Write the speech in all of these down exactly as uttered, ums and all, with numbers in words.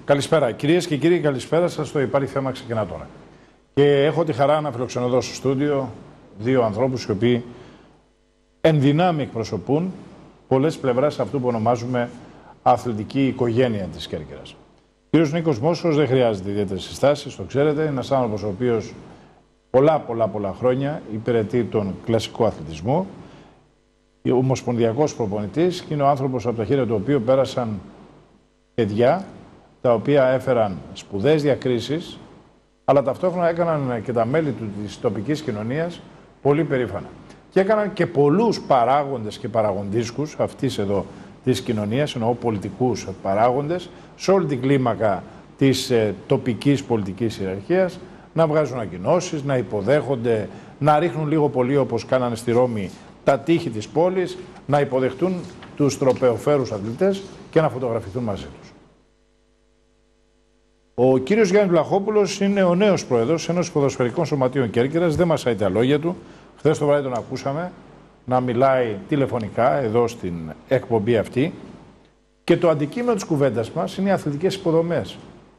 Καλησπέρα. Κυρίες και κύριοι, καλησπέρα σας. Το Υπάρχει Θέμα ξεκινά τώρα. Και έχω τη χαρά να φιλοξενώ εδώ στο στούντιο δύο ανθρώπους οι οποίοι εν δυνάμει εκπροσωπούν πολλές πλευρές αυτού που ονομάζουμε αθλητική οικογένεια της Κέρκυρας. Ο κύριος Νίκος Μόσχος δεν χρειάζεται ιδιαίτερες συστάσεις, το ξέρετε. Είναι ένας άνθρωπος ο οποίος πολλά πολλά πολλά χρόνια υπηρετεί τον κλασικό αθλητισμό. Ο ομοσπονδιακός προπονητής και είναι ο άνθρωπος από τα χέρια του οποίου πέρασαν παιδιά τα οποία έφεραν σπουδαίες διακρίσεις, αλλά ταυτόχρονα έκαναν και τα μέλη του της τοπικής κοινωνίας πολύ περήφανα. Και έκαναν και πολλούς παράγοντες και παραγοντίσκους αυτής εδώ της κοινωνίας, εννοώ πολιτικούς παράγοντες, σε όλη την κλίμακα της ε, τοπικής πολιτικής ιεραρχίας, να βγάζουν ανακοινώσεις, να υποδέχονται, να ρίχνουν λίγο πολύ όπως κάνανε στη Ρώμη τα τείχη της πόλης, να υποδεχτούν τους τροπεοφέρους αθλητές και να φωτογραφηθούν μαζί τους. Ο κύριος Γιάννης Βλαχόπουλος είναι ο νέος πρόεδρος ενός ποδοσφαιρικών σωματείων Κέρκυρας. Δεν μασάει τα λόγια του. Χθες το βράδυ τον ακούσαμε να μιλάει τηλεφωνικά εδώ στην εκπομπή αυτή. Και το αντικείμενο της κουβέντας μας είναι οι αθλητικές υποδομές.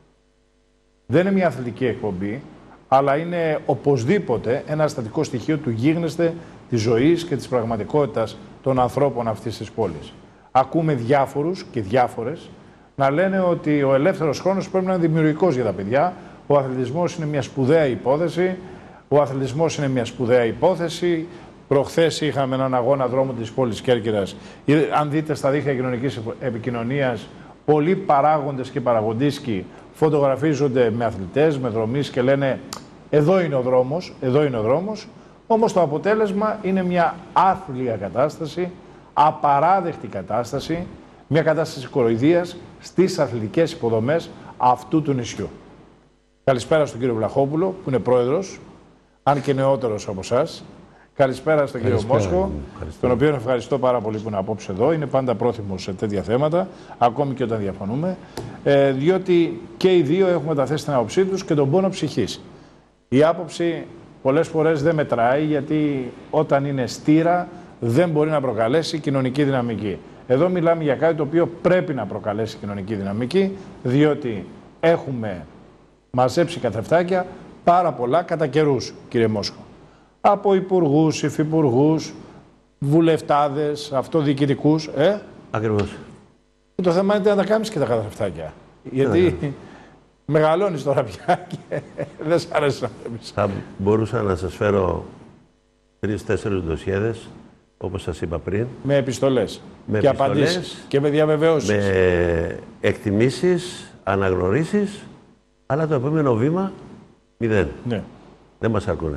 Δεν είναι μια αθλητική εκπομπή, αλλά είναι οπωσδήποτε ένα στατικό στοιχείο του γίγνεσθε της ζωής και της πραγματικότητας των ανθρώπων αυτής της πόλης. Ακούμε διάφορους και διάφορες να λένε ότι ο ελεύθερος χρόνος πρέπει να είναι δημιουργικός για τα παιδιά. Ο αθλητισμός είναι μια σπουδαία υπόθεση. Ο αθλητισμός είναι μια σπουδαία υπόθεση. Προχθές είχαμε έναν αγώνα δρόμου της πόλης Κέρκυρας. Αν δείτε στα δίκτυα κοινωνικής επικοινωνίας, πολλοί παράγοντες και παραγοντίσκοι φωτογραφίζονται με αθλητές, με δρομείς και λένε εδώ είναι ο δρόμος, εδώ είναι ο δρόμος. Όμως το αποτέλεσμα είναι μια άθλια κατάσταση, απαράδεκτη κατάσταση, μια κατάσταση κοροϊδίας στις αθλητικές υποδομές αυτού του νησιού. Καλησπέρα στον κύριο Βλαχόπουλο, που είναι πρόεδρος, αν και νεότερος από εσάς. Καλησπέρα στον κύριο Μόσχο, τον οποίο ευχαριστώ πάρα πολύ που είναι απόψε εδώ. Είναι πάντα πρόθυμος σε τέτοια θέματα, ακόμη και όταν διαφωνούμε, ε, διότι και οι δύο έχουμε τα θέσει την άποψή τους και τον πόνο ψυχής. Η άποψη πολλές φορές δεν μετράει, γιατί όταν είναι στήρα δεν μπορεί να προκαλέσει κοινωνική δυναμική. Εδώ μιλάμε για κάτι το οποίο πρέπει να προκαλέσει κοινωνική δυναμική, διότι έχουμε μαζέψει καθρεφτάκια πάρα πολλά κατά καιρούς, κύριε Μόσχο. Από υπουργούς, υφυπουργούς, βουλευτάδες, αυτοδιοικητικούς. Ε? Ακριβώς. Και το θέμα είναι να τα κάνεις και τα καθρεφτάκια. Γιατί yeah. μεγαλώνεις τώρα πια και δεν σ' αρέσει να βλέπεις. Θα μπορούσα να σας φέρω τρεις-τέσσερις ντοσιέδες, όπως σας είπα πριν. Με επιστολές με και επιστολές, απαντήσεις και με διαβεβαιώσεις. Με εκτιμήσεις, αναγνωρίσεις, αλλά το επόμενο βήμα μηδέν. Ναι. Δεν μας ακούνε.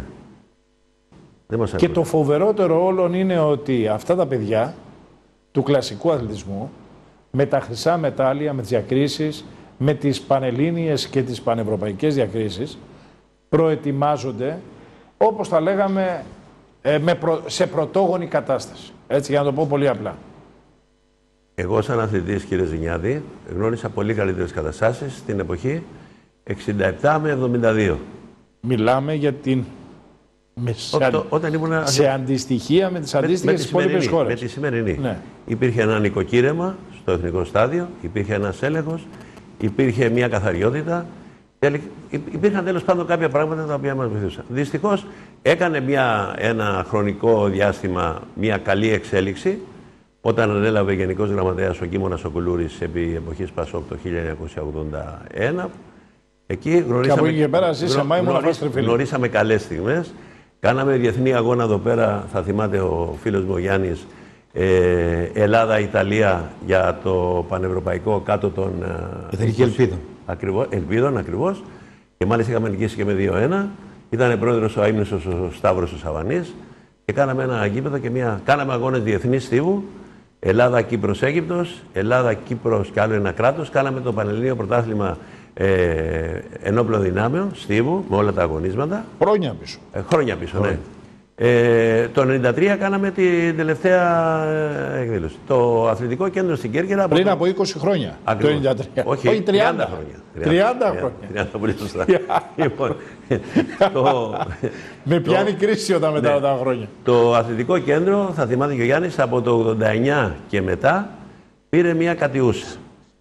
Δεν μας και ακούνε. το φοβερότερο όλων είναι ότι αυτά τα παιδιά του κλασικού αθλητισμού, με τα χρυσά μετάλλια, με τις διακρίσεις, με τις πανελλήνιες και τις πανευρωπαϊκές διακρίσεις, προετοιμάζονται, όπως τα λέγαμε, Ε, με προ... σε πρωτόγονη κατάσταση. Έτσι, για να το πω πολύ απλά. Εγώ, σαν αθλητής, κύριε Ζηνιάδη, γνώρισα πολύ καλύτερες καταστάσεις στην εποχή εξήντα επτά με εβδομήντα δύο. Μιλάμε για την... Με σε, Ό, όταν ήμουν... σε αντιστοιχεία με τις αντίστοιχες της υπόλοιπες χώρες. Με τη σημερινή. Ναι. Υπήρχε ένα νοικοκύρεμα στο εθνικό στάδιο, υπήρχε ένας έλεγχος, υπήρχε μια καθαριότητα. Υπήρχαν τέλος πάντων κάποια πράγματα τα οποία μας βοηθούσαν. Δυστυχώς έκανε μια, ένα χρονικό διάστημα μια καλή εξέλιξη όταν ανέλαβε Γενικός Γραμματέας ο Κίμωνας ο Κουλούρης επί εποχής Πασόκ το χίλια εννιακόσια ογδόντα ένα. Εκεί γνωρίσαμε, και από εκεί και πέρα ζήσε γνω, γνωρίς, γνωρίσαμε καλές στιγμές. Κάναμε διεθνή αγώνα εδώ πέρα, θα θυμάται ο φίλος μου ο Γιάννης, ε, Ελλάδα-Ιταλία για το πανευρωπαϊκό κάτω των... Εθνική ελπίδα. Ακριβώς, ελπίδων ακριβώς. Και μάλιστα είχαμε νικήσει και με δύο ένα. Ήταν πρόεδρος ο αείμνηστος ο Σταύρος ο Σαβανής. Και κάναμε ένα γήπεδο και μια... Κάναμε αγώνες διεθνείς στίβου. Ελλάδα, Κύπρος, Αίγυπτος. Ελλάδα, Κύπρος και άλλο ένα κράτος. Κάναμε το Πανελλήνιο Πρωτάθλημα ε, Ενόπλων Δυνάμεων στίβου με όλα τα αγωνίσματα. Χρόνια πίσω. Ε, χρόνια πίσω, χρόνια. Ναι. Ε, το ενενήντα τρία κάναμε την τελευταία εκδήλωση. Το αθλητικό κέντρο στην Κέρκυρα. Πριν από είκοσι χρόνια. Ακριβώς. Το ενενήντα τρία. Όχι, Όχι τριάντα χρόνια. τριάντα χρόνια. τριάντα πολύ σωστά. Λοιπόν, το, με πιάνει το, κρίση όταν μετά ναι, τα χρόνια. Το αθλητικό κέντρο, θα θυμάται και ο Γιάννης, από το ογδόντα εννιά και μετά πήρε μια κατιούσα.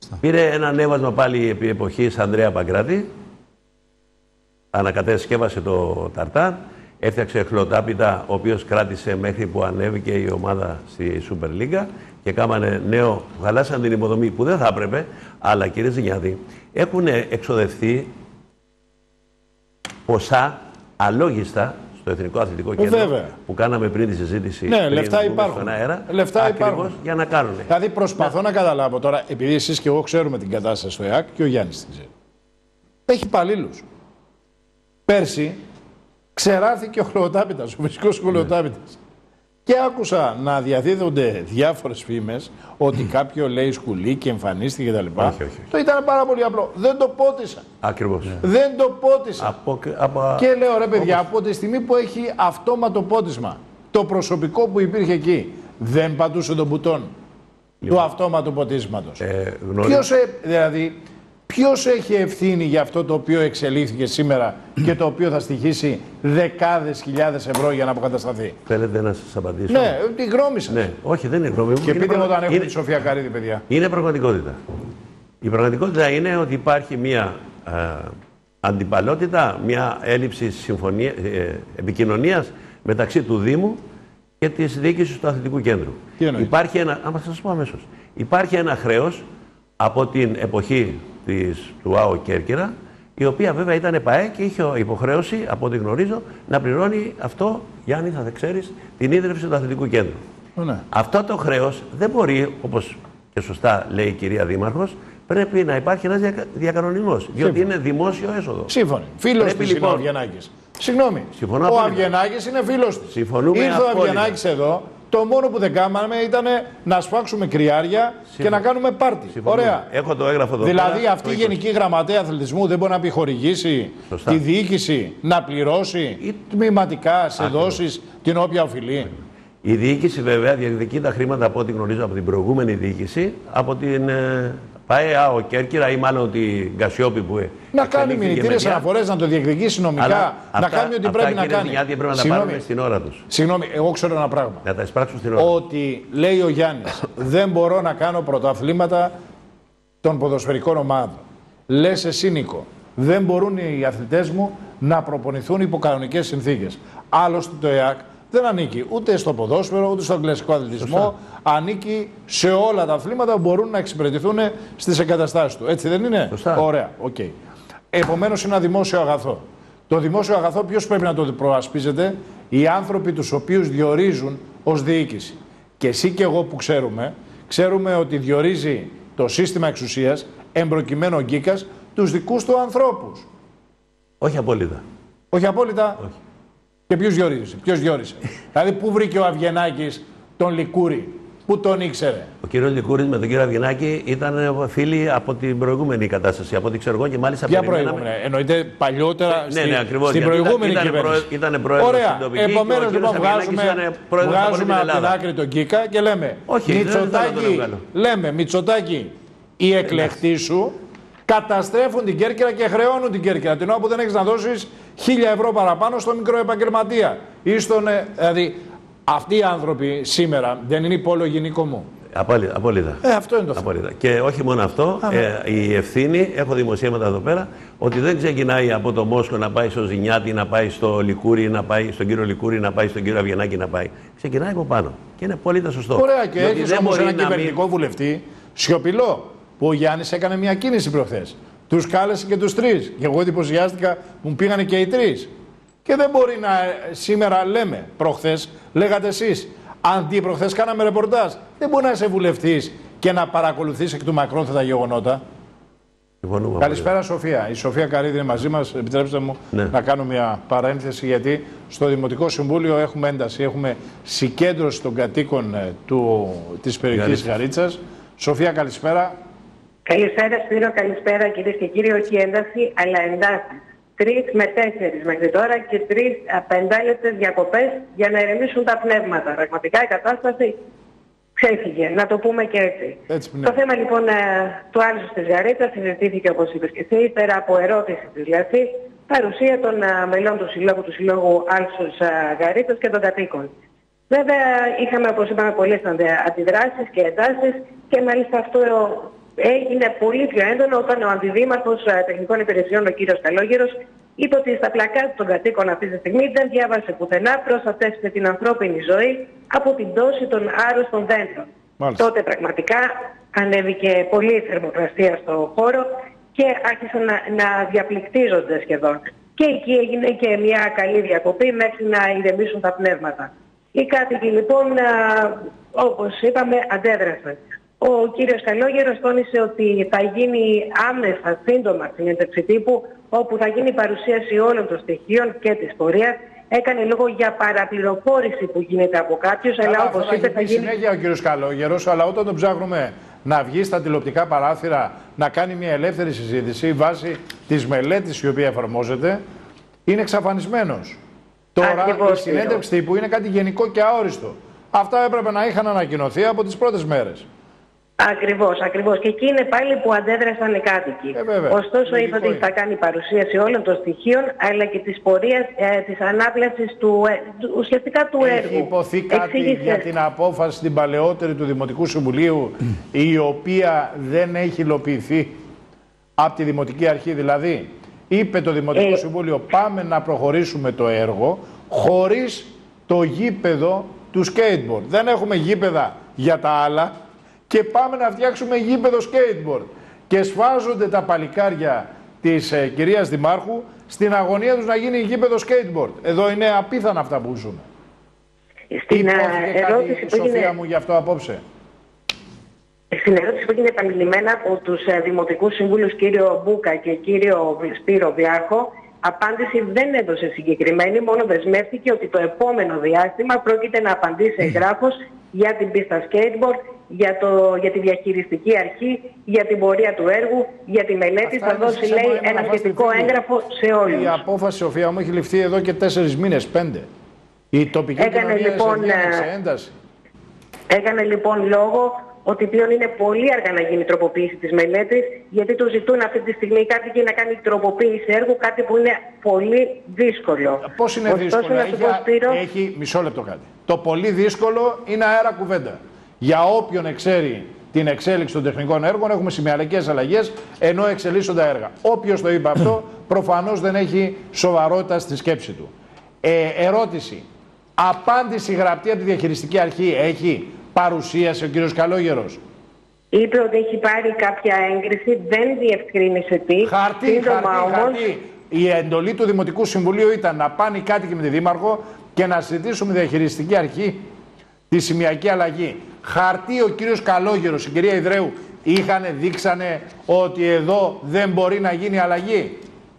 Πήρε ένα ανέβασμα πάλι επί εποχής Ανδρέα Παγκράτη. Ανακατασκεύασε το ταρτάν. Έφτιαξε χλωτάπιτα, ο οποίος κράτησε μέχρι που ανέβηκε η ομάδα στη Σούπερ Λίγκα και κάμανε νέο, χαλάσαν την υποδομή που δεν θα έπρεπε, αλλά κύριε Ζηνιάδη, έχουν εξοδευτεί ποσά αλόγιστα στο Εθνικό Αθλητικό Κέντρο Βέβαια. που κάναμε πριν τη συζήτηση. Ναι, πριν λεφτά υπάρχουν. Στον αέρα, λεφτά υπάρχουν. Για να κάνουν. Δηλαδή προσπαθώ να καταλάβω τώρα, επειδή εσείς και εγώ ξέρουμε την κατάσταση στο ΕΑΚ και ο Γιάννης την ξέρει. Έχει υπαλλήλους. Πέρσι ξεράθηκε ο χλωτάπιτας, ο φυσικός χλωτάπιτας. Ναι. Και άκουσα να διαδίδονται διάφορες φήμες ότι κάποιο λέει σκουλί και εμφανίστηκε κτλ. Όχι, όχι. Το ήταν πάρα πολύ απλό. Δεν το πότισα. Ακριβώς. Ναι. Δεν το πότισα. Από, από... Και λέω ρε παιδιά, από τη στιγμή που έχει αυτόματο πότισμα, το προσωπικό που υπήρχε εκεί δεν πατούσε τον μπουτόν λοιπόν. του αυτόματου ποτίσματος. Ε, ποιος, δηλαδή, ποιος έχει ευθύνη για αυτό το οποίο εξελίχθηκε σήμερα και το οποίο θα στοιχήσει δεκάδες χιλιάδες ευρώ για να αποκατασταθεί. Θέλετε να σας απαντήσω? Ναι, τη γνώμη σας. Ναι, όχι, δεν είναι γνώμη μου. Και πείτε μου όταν έχουμε είναι... τη Σοφία Καρίδη, παιδιά. Είναι πραγματικότητα. Η πραγματικότητα είναι ότι υπάρχει μια α, αντιπαλότητα, μια έλλειψη συμφωνία, ε, επικοινωνίας μεταξύ του Δήμου και της διοίκησης του Αθλητικού Κέντρου. Υπάρχει ένα, άμα σας πω αμέσως, υπάρχει ένα χρέος από την εποχή της, του ΑΟ Κέρκυρα, η οποία βέβαια ήταν ΠΑΕ και είχε υποχρέωση, από ό,τι γνωρίζω, να πληρώνει αυτό, Γιάννη, θα ξέρεις, την ίδρυυση του Αθλητικού Κέντρου. Ναι. Αυτό το χρέος δεν μπορεί, όπως και σωστά λέει η κυρία Δήμαρχος, πρέπει να υπάρχει ένας δια, διακανονισμός, διότι είναι δημόσιο έσοδο. Σύμφωνοι. Φίλος της λοιπόν, είναι ο Αβγενάκης. Συγγνώμη, Συμφωνώ ο Αβγενάκης είναι φίλος της. Συμφωνούμε Ήρθε απόλυτα. ο Αβγενάκης εδώ, το μόνο που δεν κάναμε ήταν να σφάξουμε κρυάρια Συμφωνώ. και να κάνουμε πάρτι. Συμφωνούμε. Ωραία. Έχω το έγγραφο εδώ. Δηλαδή πέρα, αυτή η Γενική Γραμματέα Αθλητισμού δεν μπορεί να επιχορηγήσει Σωστά. τη διοίκηση να πληρώσει ή τμηματικά σε δόσεις την όποια οφειλεί. Η διοίκηση βέβαια διεκδικεί τα χρήματα από ό,τι γνωρίζω από την προηγούμενη διοίκηση, από την ε, ΠΑΕ ΑΟ Κέρκυρα ή μάλλον την Κασιόπη που να κάνει μηνυτήρες αναφορές, να το διεκδικήσει νομικά, Αλλά να αυτά, κάνει ό,τι πρέπει να κάνει. Αυτά πρέπει να τα πάρουμε στην ώρα τους. Συγγνώμη, εγώ ξέρω ένα πράγμα. Να τα εισπράξουν στην ώρα. Ότι λέει ο Γιάννης, δεν μπορώ να κάνω πρωταθλήματα των ποδοσφαιρικών ομάδων. Λες εσύ Νίκο, δεν μπορούν οι αθλητές μου να προπονηθούν υπό κανονικές συνθήκες. Άλλωστε το ΕΑΚ δεν ανήκει ούτε στο ποδόσφαιρο, ούτε στον κλασικό αθλητισμό. Σωστά. Ανήκει σε όλα τα αθλήματα που μπορούν να εξυπηρετηθούν στις εγκαταστάσεις του. Έτσι δεν είναι? Σωστά. Ωραία, οκ. Okay. Επομένως είναι ένα δημόσιο αγαθό. Το δημόσιο αγαθό ποιος πρέπει να το προασπίζεται? Οι άνθρωποι τους οποίους διορίζουν ως διοίκηση. Και εσύ και εγώ που ξέρουμε, ξέρουμε ότι διορίζει το σύστημα εξουσίας, εμπροκειμένο ο Γκίκας, τους δικούς του ανθρώπους. Όχι απόλυτα. Όχι απόλυτα. Όχι. Και ποιος διορίζει, ποιος διόρισε? Δηλαδή, πού βρήκε ο Αβγενάκης τον Λικούρη, πού τον ήξερε? Ο κύριος Λικούρης με τον κύριο Αβγενάκη ήταν φίλοι από την προηγούμενη κατάσταση, από ό,τι ξέρω εγώ και μάλιστα Ποια περιμέναμε... προηγούμενη, εννοείται παλιότερα ναι, ναι, ακριβώς, στην προηγούμενη ήταν, κυβέρνηση. Ήταν πρόεδρος Ωραία, στην τοπική επομένως λοιπόν βγάζουμε, βγάζουμε από την, την άκρη τον Κίκα και λέμε Όχι, Μητσοτάκη, λέμε Μητσοτάκη, οι εκλεκτοί σου καταστρέφουν την Κέρκυρα και χρεώνουν την Κέρκυρα. Την ώρα που δεν έχεις να δώσεις χίλια ευρώ παραπάνω στο μικροεπαγγελματία. Ή στον, δηλαδή, αυτοί οι άνθρωποι σήμερα δεν είναι υπόλογοι Νίκο μου. Απόλυτα. απόλυτα. Ε, αυτό είναι το θέμα. Απόλυτα. Και όχι μόνο αυτό, ε, η ευθύνη, έχω δημοσίευματα εδώ πέρα, ότι δεν ξεκινάει από το Μόσκο να πάει στο Ζηνιάτη, να πάει στο Λικούρι, να πάει στον κύριο Λικούρι, να πάει στον κύριο Αβγενάκη να πάει. Ξεκινάει από πάνω. Και είναι πολύ σωστό. Ωραία, και έχεις όμως ένα κυβερνητικό μην... βουλευτή σιωπηλό, που ο Γιάννης έκανε μια κίνηση προχθές. Τους κάλεσε και τους τρεις. Και εγώ εντυπωσιάστηκα που μου πήγανε και οι τρεις. Και δεν μπορεί να σήμερα λέμε, προχθές λέγατε εσείς, αντί προχθές κάναμε ρεπορτάζ. Δεν μπορεί να είσαι βουλευτής και να παρακολουθείς εκ του μακρόν τα γεγονότα. Συμφωνούμε. Καλησπέρα Σοφία. Η Σοφία Καρίδη είναι μαζί μας. Επιτρέψτε μου ναι. να κάνω μια παρένθεση, γιατί στο Δημοτικό Συμβούλιο έχουμε ένταση. Έχουμε συγκέντρωση των κατοίκων του, της περιοχής Γαρίτσας. Σοφία, καλησπέρα. Καλησπέρα Σπύρο, καλησπέρα κυρίες και κύριοι. Όχι ένταση, αλλά εντάσεις. Τρεις με τέσσερις μέχρι τώρα και τρεις πεντάλεπτες διακοπές για να ηρεμήσουν τα πνεύματα. Πραγματικά η κατάσταση ξέφυγε, να το πούμε και έτσι. έτσι το θέμα λοιπόν του άλυσος της Γαρίτσας συζητήθηκε, όπως είπες και εσύ, πέρα από ερώτηση της δηλαδή, παρουσία των μελών του Συλλόγου, του Συλλόγου Άλυσος Γαρίτσας και των κατοίκων. Βέβαια είχαμε, όπως είπαμε, πολλές αντιδράσεις και εντάσεις και μάλιστα αυτό έγινε πολύ πιο έντονο όταν ο Αντιδήμαρχος Τεχνικών Υπηρεσιών, ο κύριος Καλόγερος, είπε ότι στα πλακάτ των κατοίκων αυτή τη στιγμή δεν διάβασε πουθενά προστατεύστε την ανθρώπινη ζωή από την πτώση των άρρωστων δέντρων. Μάλιστα. Τότε πραγματικά ανέβηκε πολύ η θερμοκρασία στο χώρο και άρχισαν να, να διαπληκτίζονται σχεδόν. Και εκεί έγινε και μια καλή διακοπή μέχρι να ηρεμήσουν τα πνεύματα. Οι κάτοικοι λοιπόν, όπως είπαμε, αντέδρασαν. Ο κύριος Καλόγερος τόνισε ότι θα γίνει άμεσα, σύντομα, συνέντευξη τύπου, όπου θα γίνει παρουσίαση όλων των στοιχείων και της πορείας. Έκανε λόγο για παραπληροφόρηση που γίνεται από κάποιους, αλλά όπως είπε θα γίνει... συνέχεια ο κύριος Καλόγερος, αλλά όταν τον ψάχνουμε να βγει στα τηλεοπτικά παράθυρα να κάνει μια ελεύθερη συζήτηση βάσει της μελέτης η οποία εφαρμόζεται, είναι εξαφανισμένος. Τώρα Ακριβώς, η συνέντευξη τύπου είναι κάτι γενικό και αόριστο. Αυτά έπρεπε να είχαν ανακοινωθεί από τις πρώτες μέρες. Ακριβώς, ακριβώς. Και εκεί είναι πάλι που αντέδρασαν οι κάτοικοι. Ε, βέβαια. Ωστόσο, είπε ότι θα κάνει παρουσίαση όλων των στοιχείων, αλλά και της πορείας ε, της ανάπλασης του, ε, του, ουσιαστικά του έργου. Έχει υποθεί κάτι Εξήγησε... για την απόφαση την παλαιότερη του Δημοτικού Συμβουλίου, η οποία δεν έχει υλοποιηθεί από τη Δημοτική Αρχή. Δηλαδή, είπε το Δημοτικό ε... Συμβούλιο, πάμε να προχωρήσουμε το έργο χωρίς το γήπεδο του skateboard. Δεν έχουμε γήπεδα για τα άλλα. Και πάμε να φτιάξουμε γήπεδο skateboard. Και σφάζονται τα παλικάρια της ε, κυρίας Δημάρχου στην αγωνία τους να γίνει γήπεδο skateboard. Εδώ είναι απίθανα αυτά που ζούμε. Στην ερώτηση κάτι, που Σοφία έγινε... μου, γι' αυτό απόψε. Στην ερώτηση που έγινε επανειλημμένα από τους ε, Δημοτικούς Συμβούλους κύριο Μπούκα και κύριο Σπύρο Βιάρχο, απάντηση δεν έδωσε συγκεκριμένη, μόνο δεσμεύτηκε ότι το επόμενο διάστημα πρόκειται να απαντήσει εγγράφος για την πίστα skateboard, για, το, για τη διαχειριστική αρχή, για την πορεία του έργου, για τη μελέτη. Αυτά θα δώσει, λέει, ένα σχετικό έγγραφο σε όλους. Η απόφαση, Σοφία μου, έχει ληφθεί εδώ και τέσσερις μήνες, πέντε. Η τοπική έκανε, κοινωνία λοιπόν, σε ένταση. Έκανε λοιπόν λόγο ότι πλέον είναι πολύ αργά να γίνει η τροποποίηση της μελέτης, γιατί του ζητούν αυτή τη στιγμή οι κάτοικοι να κάνει τροποποίηση έργου, κάτι που είναι πολύ δύσκολο. Πώς είναι Ωστόσο, δύσκολο, να σου πω, Σπύρο... έχει μισό λεπτό κάτι. Το πολύ δύσκολο είναι αέρα κουβέντα. Για όποιον εξέρει την εξέλιξη των τεχνικών έργων, έχουμε σημειακές αλλαγές, ενώ εξελίσσονται τα έργα. Όποιος το είπε αυτό, προφανώς δεν έχει σοβαρότητα στη σκέψη του. Ε, ερώτηση. Απάντηση γραπτή από τη διαχειριστική αρχή έχει παρουσίασε ο κύριος Καλόγερος? Είπε ότι έχει πάρει κάποια έγκριση, δεν διευκρίνησε τι. Χαρτί, χαρτί, όμως... χαρτί. Η εντολή του Δημοτικού Συμβουλίου ήταν να πάνε οι κάτοικοι με τη Δήμαρχο και να συζητήσουμε διαχειριστική αρχή τη σημειακή αλλαγή. Χαρτί ο κύριος Καλόγερος, η κυρία Ιδραίου, είχανε, δείξανε ότι εδώ δεν μπορεί να γίνει αλλαγή?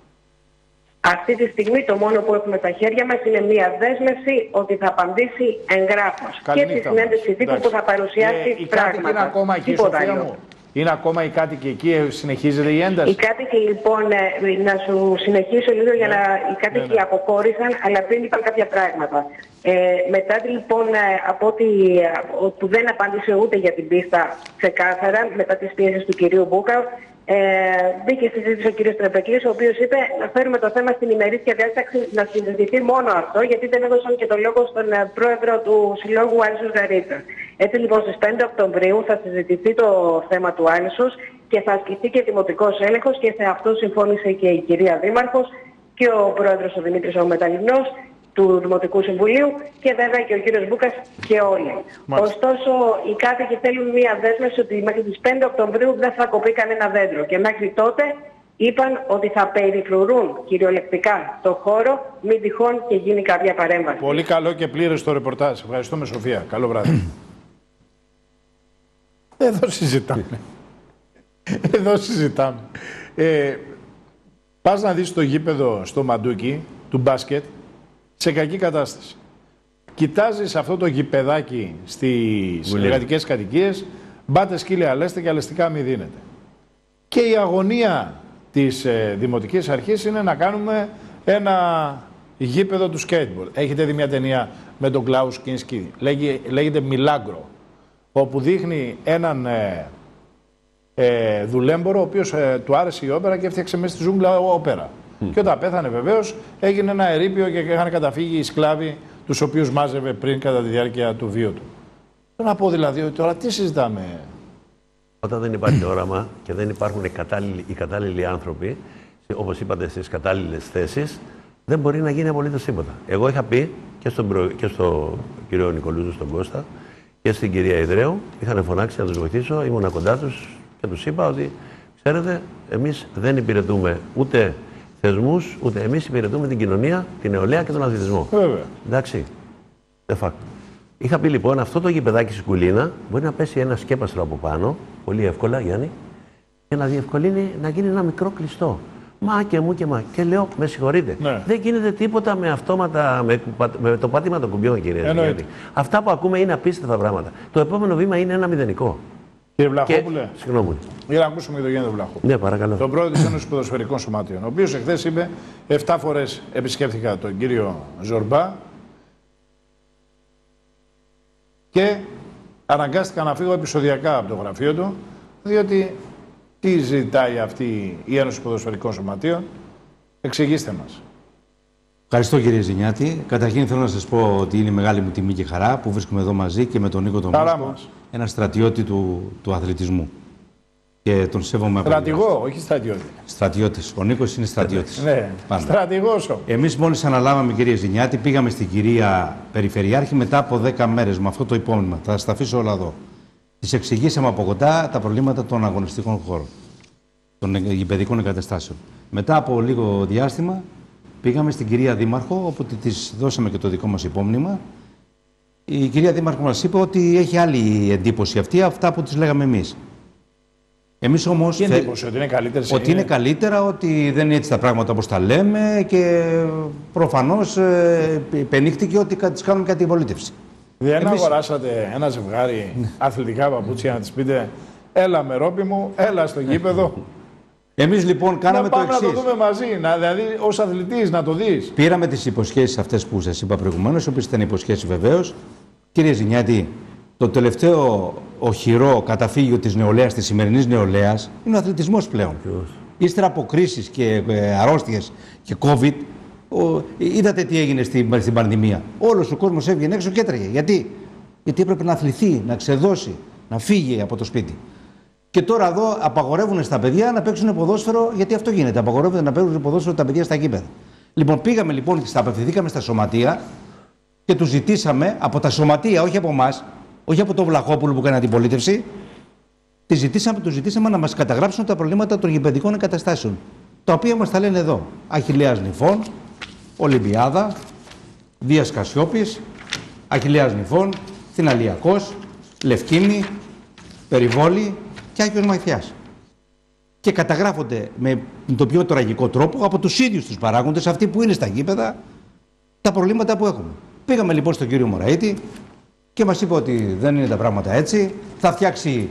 Αυτή τη στιγμή το μόνο που έχουμε στα χέρια μας είναι μία δέσμευση ότι θα απαντήσει εγγράφος. Και τη συνέντευξη τύπου που θα παρουσιάσει ε, πράγματα. Είναι ακόμα εκεί, Σοφία μου. Είναι ακόμα οι κάτοικοι εκεί, συνεχίζεται η ένταση? Οι κάτοικοι λοιπόν, να σου συνεχίσω λίγο για να... Οι κάτοικοι ναι, ναι. αποχώρησαν, αλλά πριν είπαν κάποια πράγματα. Ε, μετά λοιπόν από ότι που δεν απάντησε ούτε για την πίστα ξεκάθαρα, μετά τις πίεσεις του κυρίου Μπούκα, Ε, μπήκε στη συζήτηση ο κ. Τρεπεκλής, ο οποίος είπε να φέρουμε το θέμα στην ημερήσια διάταξη, να συζητηθεί μόνο αυτό, γιατί δεν έδωσαν και το λόγο στον πρόεδρο του Συλλόγου Άλυσος Γαρίτσα. Έτσι λοιπόν στις πέντε Οκτωβρίου θα συζητηθεί το θέμα του Άλυσος και θα ασκηθεί και δημοτικός έλεγχος, και σε αυτό συμφώνησε και η κυρία Δήμαρχος και ο πρόεδρος ο Δημήτρης ο Μεταλλινός του Δημοτικού Συμβουλίου, και βέβαια και ο κύριος Μπούκας και όλοι. Μάλιστα. Ωστόσο, οι κάτοικοι θέλουν μία δέσμευση ότι μέχρι τις πέντε Οκτωβρίου δεν θα κοπεί κανένα δέντρο. Και μέχρι τότε είπαν ότι θα περιφρουρούν κυριολεκτικά το χώρο, μην τυχόν και γίνει κάποια παρέμβαση. Πολύ καλό και πλήρες το ρεπορτάζ. Ευχαριστούμε, Σοφία. Καλό βράδυ. Εδώ συζητάμε. Εδώ συζητάμε. Ε, πας να δεις το γήπεδο στο Μαντούκι του μπάσκετ σε κακή κατάσταση. Κοιτάζεις αυτό το γηπεδάκι στις εργατικές κατοικίες, μπάτε σκύλια αλέστε και αλεστικά μη δίνετε. Και η αγωνία της ε, Δημοτικής Αρχής είναι να κάνουμε ένα γήπεδο του skateboard. Έχετε δει μια ταινία με τον Κλάους Κίνσκι, Λέγε, λέγεται Μιλάγκρο, όπου δείχνει έναν ε, ε, δουλέμπορο, ο οποίος ε, του άρεσε η όπερα και έφτιαξε μέσα στη ζούγκλα όπερα. Mm. Και όταν πέθανε βεβαίως έγινε ένα ερείπιο και είχαν καταφύγει οι σκλάβοι τους οποίους μάζευε πριν κατά τη διάρκεια του βίου του. Θέλω να πω δηλαδή ότι τώρα τι συζητάμε? Όταν δεν υπάρχει όραμα και δεν υπάρχουν οι κατάλληλοι, οι κατάλληλοι άνθρωποι, όπως είπατε στις κατάλληλες θέσεις, δεν μπορεί να γίνει απολύτως τίποτα. Εγώ είχα πει και στον, προ... και στο κύριο Νικολούζου, στον Κώστα, και στην κυρία Ιδρέου, είχαν φωνάξει να τους βοηθήσω, ήμουνα κοντά τους και τους είπα ότι, ξέρετε, εμείς δεν υπηρετούμε ούτε θεσμούς, ούτε εμείς υπηρετούμε την κοινωνία, την νεολαία και τον αθλητισμό. Βέβαια. Εντάξει. De facto. Είχα πει λοιπόν, αυτό το γηπεδάκι στη Κουλίνα μπορεί να πέσει ένα σκέπαστρο από πάνω, πολύ εύκολα, Γιάννη, και να διευκολύνει να γίνει ένα μικρό κλειστό. Μα και μου και μα. Και λέω, με συγχωρείτε, ναι. δεν γίνεται τίποτα με αυτόματα, με, με το πάτημα των κουμπιών, κυρία Ζηγιάννη. Αυτά που ακούμε είναι απίστευτα πράγματα. Το επόμενο βήμα είναι ένα μηδενικό. Κύριε Βλαχόπουλε, συγγνώμη. Για να ακούσουμε και τον Γιάννη Βλαχόπουλο. Ναι, παρακαλώ. Τον πρόεδρο της Ένωσης Ποδοσφαιρικών Σωματείων, ο οποίος εχθές είπε, εφτά φορές επισκέφθηκα τον κύριο Ζορμπά και αναγκάστηκα να φύγω επεισοδιακά από το γραφείο του, διότι τι ζητάει αυτή η Ένωση Ποδοσφαιρικών Σωματείων, εξηγήστε μας. Ευχαριστώ κύριε Ζηνιάτη. Καταρχήν θέλω να σας πω ότι είναι μεγάλη μου τιμή και χαρά που βρίσκομαι εδώ μαζί και με τον Νίκο τον Μίσκο, ένα στρατιώτη του, του αθλητισμού. Και τον σέβομαι από Στρατηγό, όχι στρατιώτη. Στρατιώτης. Ο Νίκος είναι στρατιώτης. Ναι, στρατηγός. Εμείς μόλις αναλάβαμε κύριε Ζηνιάτη, πήγαμε στην κυρία Περιφερειάρχη μετά από δέκα μέρες με αυτό το υπόμνημα. Θα σας τα αφήσω όλα εδώ. Της εξηγήσαμε από κοντά τα προβλήματα των αγωνιστικών χώρων, των γηπεδικών εγκαταστάσεων. Μετά από λίγο διάστημα πήγαμε στην κυρία Δήμαρχο, όπου της δώσαμε και το δικό μας υπόμνημα. Η κυρία Δήμαρχο μας είπε ότι έχει άλλη εντύπωση αυτή, αυτά που της λέγαμε εμείς. Εμείς όμως... Τι εντύπωση, ότι είναι καλύτερα, ότι είναι καλύτερα, ότι δεν είναι έτσι τα πράγματα όπως τα λέμε και προφανώς ε, πενήχτηκε ότι της κάνουμε κάτι υπολίτευση. Δεν Εμείς... αγοράσατε ένα ζευγάρι ναι. αθλητικά παπούτσια να της πείτε έλα με ρόπι μου, έλα στο γήπεδο. Εμείς λοιπόν κάναμε το εξής. Να πάμε να το δούμε μαζί, να, δηλαδή ως αθλητής να το δεις. Πήραμε τις υποσχέσεις αυτές που σας είπα προηγουμένως, οι οποίες ήταν υποσχέσεις βεβαίως. Κύριε Ζηνιάτη, το τελευταίο οχυρό καταφύγιο της νεολαίας, της σημερινής νεολαίας, είναι ο αθλητισμός πλέον. Ύστερα από κρίσεις και ε, αρρώστιες και COVID, ο, είδατε τι έγινε στην, στην πανδημία. Όλος ο κόσμος έβγαινε έξω και έτρεγε. Γιατί? Γιατί έπρεπε να αθληθεί, να ξεδώσει, να φύγει από το σπίτι. Και τώρα εδώ απαγορεύουν στα παιδιά να παίξουν ποδόσφαιρο, γιατί αυτό γίνεται. Απαγορεύονται να παίξουν ποδόσφαιρο τα παιδιά στα γήπεδα. Λοιπόν, πήγαμε λοιπόν και στα απευθυνθήκαμε στα σωματεία και του ζητήσαμε από τα σωματεία, όχι από εμάς, όχι από τον Βλαχόπουλο που έκανε την πολίτευση, του ζητήσαμε, ζητήσαμε να μας καταγράψουν τα προβλήματα των γηπεδικών εγκαταστάσεων. Τα οποία μας τα λένε εδώ. Αχιλλέας Νηφών, Ολυμπιάδα, Δίας Κασιόπης, Αχιλλέας Νηφών, Θηναλιακός, Λευκίνη, Περιβόλη και Άγιος Μαχιάς. Και καταγράφονται με τον πιο τραγικό τρόπο από τους ίδιους τους παράγοντες, αυτοί που είναι στα γήπεδα, τα προβλήματα που έχουμε. Πήγαμε λοιπόν στον κύριο Μωραήτη και μας είπε ότι δεν είναι τα πράγματα έτσι, θα φτιάξει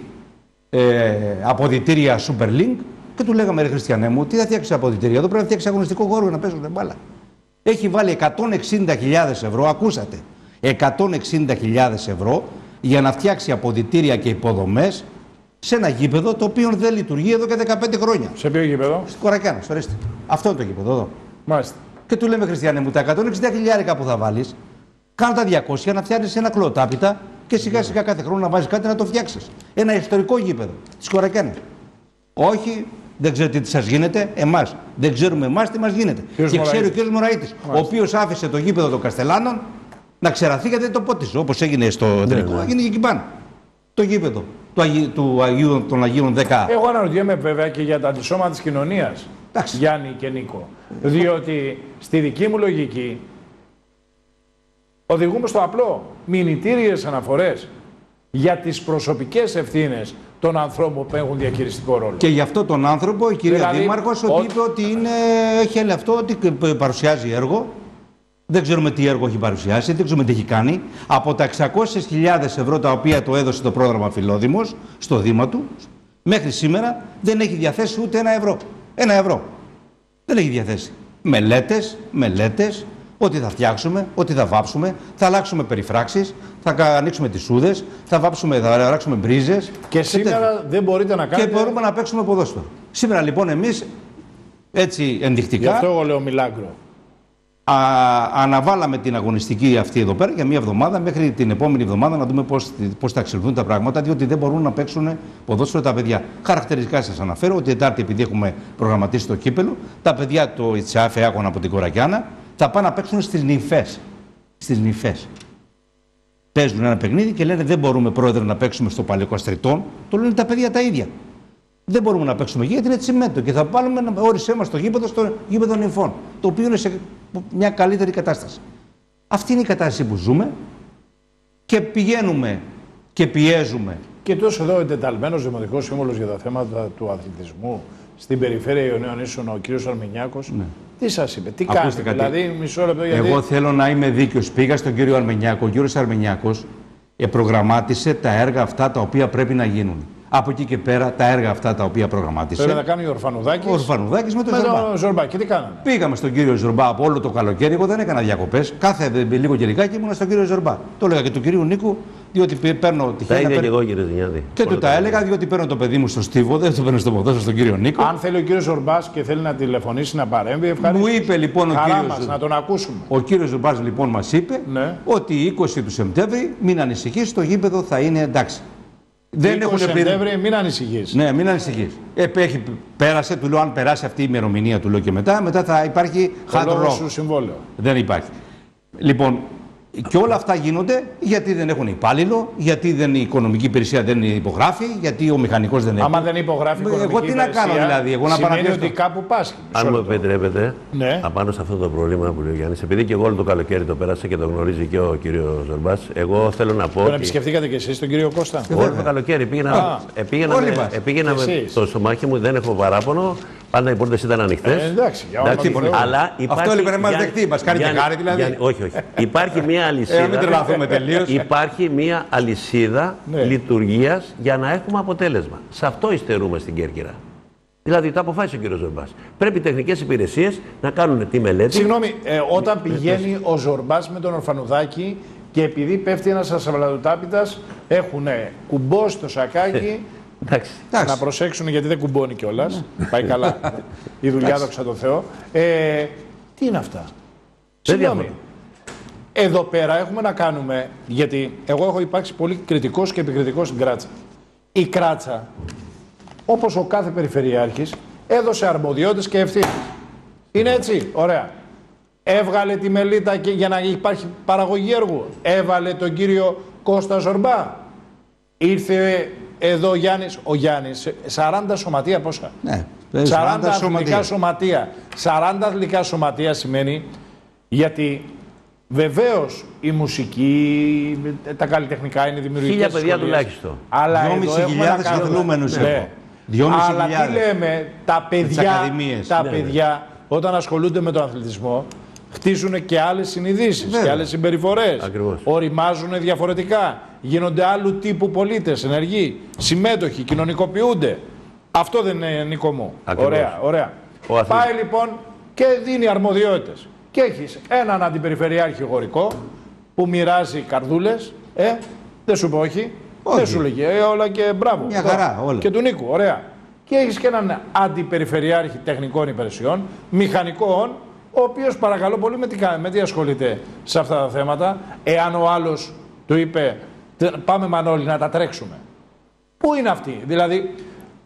ε, αποδυτήρια Super Link και του λέγαμε ρε Χριστιανέ μου, τι θα φτιάξει αποδυτήρια, εδώ πρέπει να φτιάξει αγωνιστικό χώρο να παίζουν μπάλα. Έχει βάλει εκατόν εξήντα χιλιάδες ευρώ, ακούσατε, εκατόν εξήντα χιλιάδες ευρώ για να φτιάξει αποδυτήρια και υποδομές σε ένα γήπεδο το οποίο δεν λειτουργεί εδώ και δεκαπέντε χρόνια. Σε ποιο γήπεδο? Στην Κορακιάνα, ορίστε. Αυτό είναι το γήπεδο εδώ. Μάλιστα. Και του λέμε Χριστιανέ μου, τα εκατόν εξήντα χιλιάρικα που θα βάλεις, κάνε τα διακόσια να φτιάξεις ένα κλωτάπιτα και σιγά σιγά κάθε χρόνο να βάζεις κάτι να το φτιάξεις. Ένα ιστορικό γήπεδο της Κορακιάνα. Όχι, δεν ξέρω τι σας γίνεται, εμάς. Δεν ξέρουμε εμάς τι μας γίνεται. Ποιος και ξέρει ο κ. Μωραήτης, ο οποίος άφησε το γήπεδο των Καστελάνων να ξεραθεί γιατί δεν το πότισε. Όπως έγινε στο τελικό, ναι, ναι. έγινε και εκεί πάνω. Το γήπεδο του Αγίου, του Αγίου, των Αγίων δέκα. Εγώ αναρωτιέμαι βέβαια και για τα αντισώματα της κοινωνίας, Εντάξει. Γιάννη και Νίκο. Διότι στη δική μου λογική οδηγούμε στο απλό. Μηνυτήριες αναφορές για τις προσωπικές ευθύνες των ανθρώπων που έχουν διακυριστικό ρόλο. Και γι' αυτό τον άνθρωπο η κυρία δηλαδή, Δήμαρχος ότι είπε ότι είναι, έχει αυτό ότι παρουσιάζει έργο. Δεν ξέρουμε τι έργο έχει παρουσιάσει, δεν ξέρουμε τι έχει κάνει. Από τα εξακόσιες χιλιάδες ευρώ τα οποία το έδωσε το πρόγραμμα Φιλόδημος στο Δήμα του, μέχρι σήμερα δεν έχει διαθέσει ούτε ένα ευρώ. Ένα ευρώ. Δεν έχει διαθέσει. Μελέτες, μελέτες, ό,τι θα φτιάξουμε, ό,τι θα βάψουμε, θα αλλάξουμε περιφράξεις, θα ανοίξουμε τις σούδες, θα βάψουμε, θα αλλάξουμε μπρίζες. Και σήμερα και δεν μπορείτε να κάνετε. Και μπορούμε να παίξουμε ποδόσφαιρο. Σήμερα λοιπόν εμείς έτσι ενδεικτικά. Γι' αυτό εγώ λέω μιλάγκρο. Α, αναβάλαμε την αγωνιστική αυτή εδώ πέρα για μία εβδομάδα, μέχρι την επόμενη εβδομάδα να δούμε πώς, πώς θα εξελιχθούν τα πράγματα, διότι δεν μπορούν να παίξουν ποδόσφαιρο τα παιδιά. Χαρακτηριστικά σας αναφέρω ότι Τετάρτη, επειδή έχουμε προγραμματίσει το κύπελο, τα παιδιά του Ιτσιάφε Άκωνα από την Κορακιάνα θα πάνε να παίξουν στις νυφές. Στις νυφές. Παίζουν ένα παιχνίδι και λένε δεν μπορούμε, πρόεδρε, να παίξουμε στο Παλαιοκαστριτών. Το λένε τα παιδιά τα ίδια. Δεν μπορούμε να παίξουμε εκεί γιατί είναι τσιμέντο και θα βάλουμε ένα όρισέ μας στο γήπεδο, στο γήπεδο νυμφών, το οποίο είναι σε μια καλύτερη κατάσταση. Αυτή είναι η κατάσταση που ζούμε και πηγαίνουμε και πιέζουμε. Και τόσο εδώ εντεταλμένος Δημοτικός Σύμβουλος για τα θέματα του αθλητισμού στην περιφέρεια Ιωνίων Ίσων, ο κ. Αρμενιάκος, ναι. Τι σας είπε, τι κάνετε, δηλαδή μισό λεπτό γιατί... Εγώ θέλω να είμαι δίκαιος. Πήγα στον κύριο Αρμενιάκο, ο κ. Αρμενιάκος προγραμμάτισε τα έργα αυτά τα οποία πρέπει να γίνουν. Από εκεί και πέρα τα έργα αυτά τα οποία προγραμμάτισε. Πρέπει να κάνει ο Ορφανουδάκης. Ο Ορφανουδάκης με τον Ζορμπά. Ζορμπά. Και τι κάνανε. Πήγαμε στον κύριο Ζορμπά από όλο το καλοκαίρι. Εγώ δεν έκανα διακοπές. Κάθε λίγο και λιγάκι ήμουν στον κύριο Ζορμπά. Το έλεγα και του κυρίου Νίκου, διότι παίρνω τυχαία. Τα ίδια παίρνω... και εγώ, κύριε Ζηνιάδη. Και του τα έλεγα, διότι παίρνω το παιδί μου στο στίβο, δεν το παίρνω στο ποδόσφαιρο στον κύριο Νίκο. Αν θέλει ο κύριο Ζορμπά και θέλει να τηλεφωνήσει να παρέμβει, ευχαριστώ. Μου είπε λοιπόν ο κύριος. Να τον ακούσουμε. Ο κύριος Ζορμπάς λοιπόν μας είπε ναι. ότι είκοσι του Σεπτέμβρη, μην ανησυχείς, το γήπεδο θα είναι εντάξει. Δεν έχουν Σεπτέμβρη, μην ανησυχείς. Ναι, μην ανησυχείς. Ε, έχει, πέρασε, του λέω, αν περάσει αυτή η ημερομηνία, του λέω και μετά, μετά θα υπάρχει hard rock. Σου συμβόλαιο. Δεν υπάρχει. Λοιπόν, και όλα αυτά γίνονται γιατί δεν έχουν υπάλληλο, γιατί δεν, η οικονομική υπηρεσία δεν υπογράφει, γιατί ο μηχανικός δεν έχει. Άμα δεν υπογράφει η οικονομική εγώ τι να κάνω δηλαδή, εγώ να σημαίνει ότι κάπου πάσχει. Αν μου επιτρέπετε, ναι. απάνω σε αυτό το πρόβλημα που λέει ο Γιάννης, επειδή και εγώ όλο το καλοκαίρι το πέρασα και το γνωρίζει και ο κύριος Ζορμπάς, εγώ θέλω να πω. Τον ότι... επισκεφτήκατε και εσείς τον κύριο Κώστα. Όλο το καλοκαίρι πήγαινα, πήγαινα, με, πήγαινα με το στομάχι μου, δεν έχω παράπονο. Πάντα οι πόρτες ήταν ανοιχτές. Ε, εντάξει, για εντάξει, αλλά υπάρχει... Αυτό λοιπόν μας δεχτεί, μας κάνει και χάρη δηλαδή. Γιάννη, όχι, όχι. Υπάρχει μια αλυσίδα, ε, μην τρελαθούμε τελείως. Υπάρχει μια αλυσίδα ναι. λειτουργίας για να έχουμε αποτέλεσμα. Σε αυτό υστερούμε στην Κέρκυρα. Δηλαδή το αποφάσισε ο κύριος Ζορμπάς. Πρέπει οι τεχνικές υπηρεσίες να κάνουν τη μελέτη. Συγγνώμη, ε, όταν πηγαίνει ο Ζορμπάς με τον Ορφανουδάκη και επειδή πέφτει ένας ασαβλαδοτάπητας, έχουν κουμπό στο σακάκι. Εντάξει. Να προσέξουν γιατί δεν κουμπώνει κιόλας. Πάει καλά η δουλειά, δόξα τω Θεώ. Ε, τι είναι αυτά. Συγγνώμη. Εδώ πέρα έχουμε να κάνουμε, γιατί εγώ έχω υπάρξει πολύ κριτικός και επικριτικός στην Κράτσα. Η Κράτσα, όπως ο κάθε περιφερειάρχης, έδωσε αρμοδιότητες και ευθύνες. Είναι έτσι, ωραία. Έβγαλε τη μελίτα και για να υπάρχει παραγωγή έργου. Έβαλε τον κύριο Κώστα Ζορμπά. Ήρθε εδώ ο Γιάννης, ο Γιάννης, σαράντα σωματεία πόσα. Ναι, σαράντα αθλητικά σωματεία. σαράντα αθλητικά σωματεία σημαίνει, γιατί βεβαίως η μουσική, τα καλλιτεχνικά είναι δημιουργικές Χίλια παιδιά τουλάχιστον. Αλλά δυόμισι χιλιάδες αθλούμενους ναι. Αλλά τι λέμε, τα παιδιά, τα ναι, παιδιά ναι. όταν ασχολούνται με τον αθλητισμό, χτίζουν και άλλες συνειδήσεις ναι. και άλλες συμπεριφορές. Ακριβώς. Οριμάζουν διαφορετικά. Γίνονται άλλου τύπου πολίτες, ενεργοί, συμμέτοχοι, κοινωνικοποιούνται. Αυτό δεν είναι, Νίκο μου. Ακριβώς. Ωραία, ωραία. Πάει λοιπόν και δίνει αρμοδιότητες. Και έχεις έναν αντιπεριφερειάρχη χωρικό που μοιράζει καρδούλες. Ε, δεν σου πω όχι. όχι. Δεν σου λέγε ε, όλα και μπράβο. Μια χαρά όλα. Και του Νίκου, ωραία. Και έχεις και έναν αντιπεριφερειάρχη τεχνικών υπηρεσιών, μηχανικών, ο οποίος παρακαλώ πολύ με τι, με τι ασχολείται σε αυτά τα θέματα. Εάν ο άλλος του είπε πάμε Μανώλη να τα τρέξουμε. Πού είναι αυτοί, δηλαδή...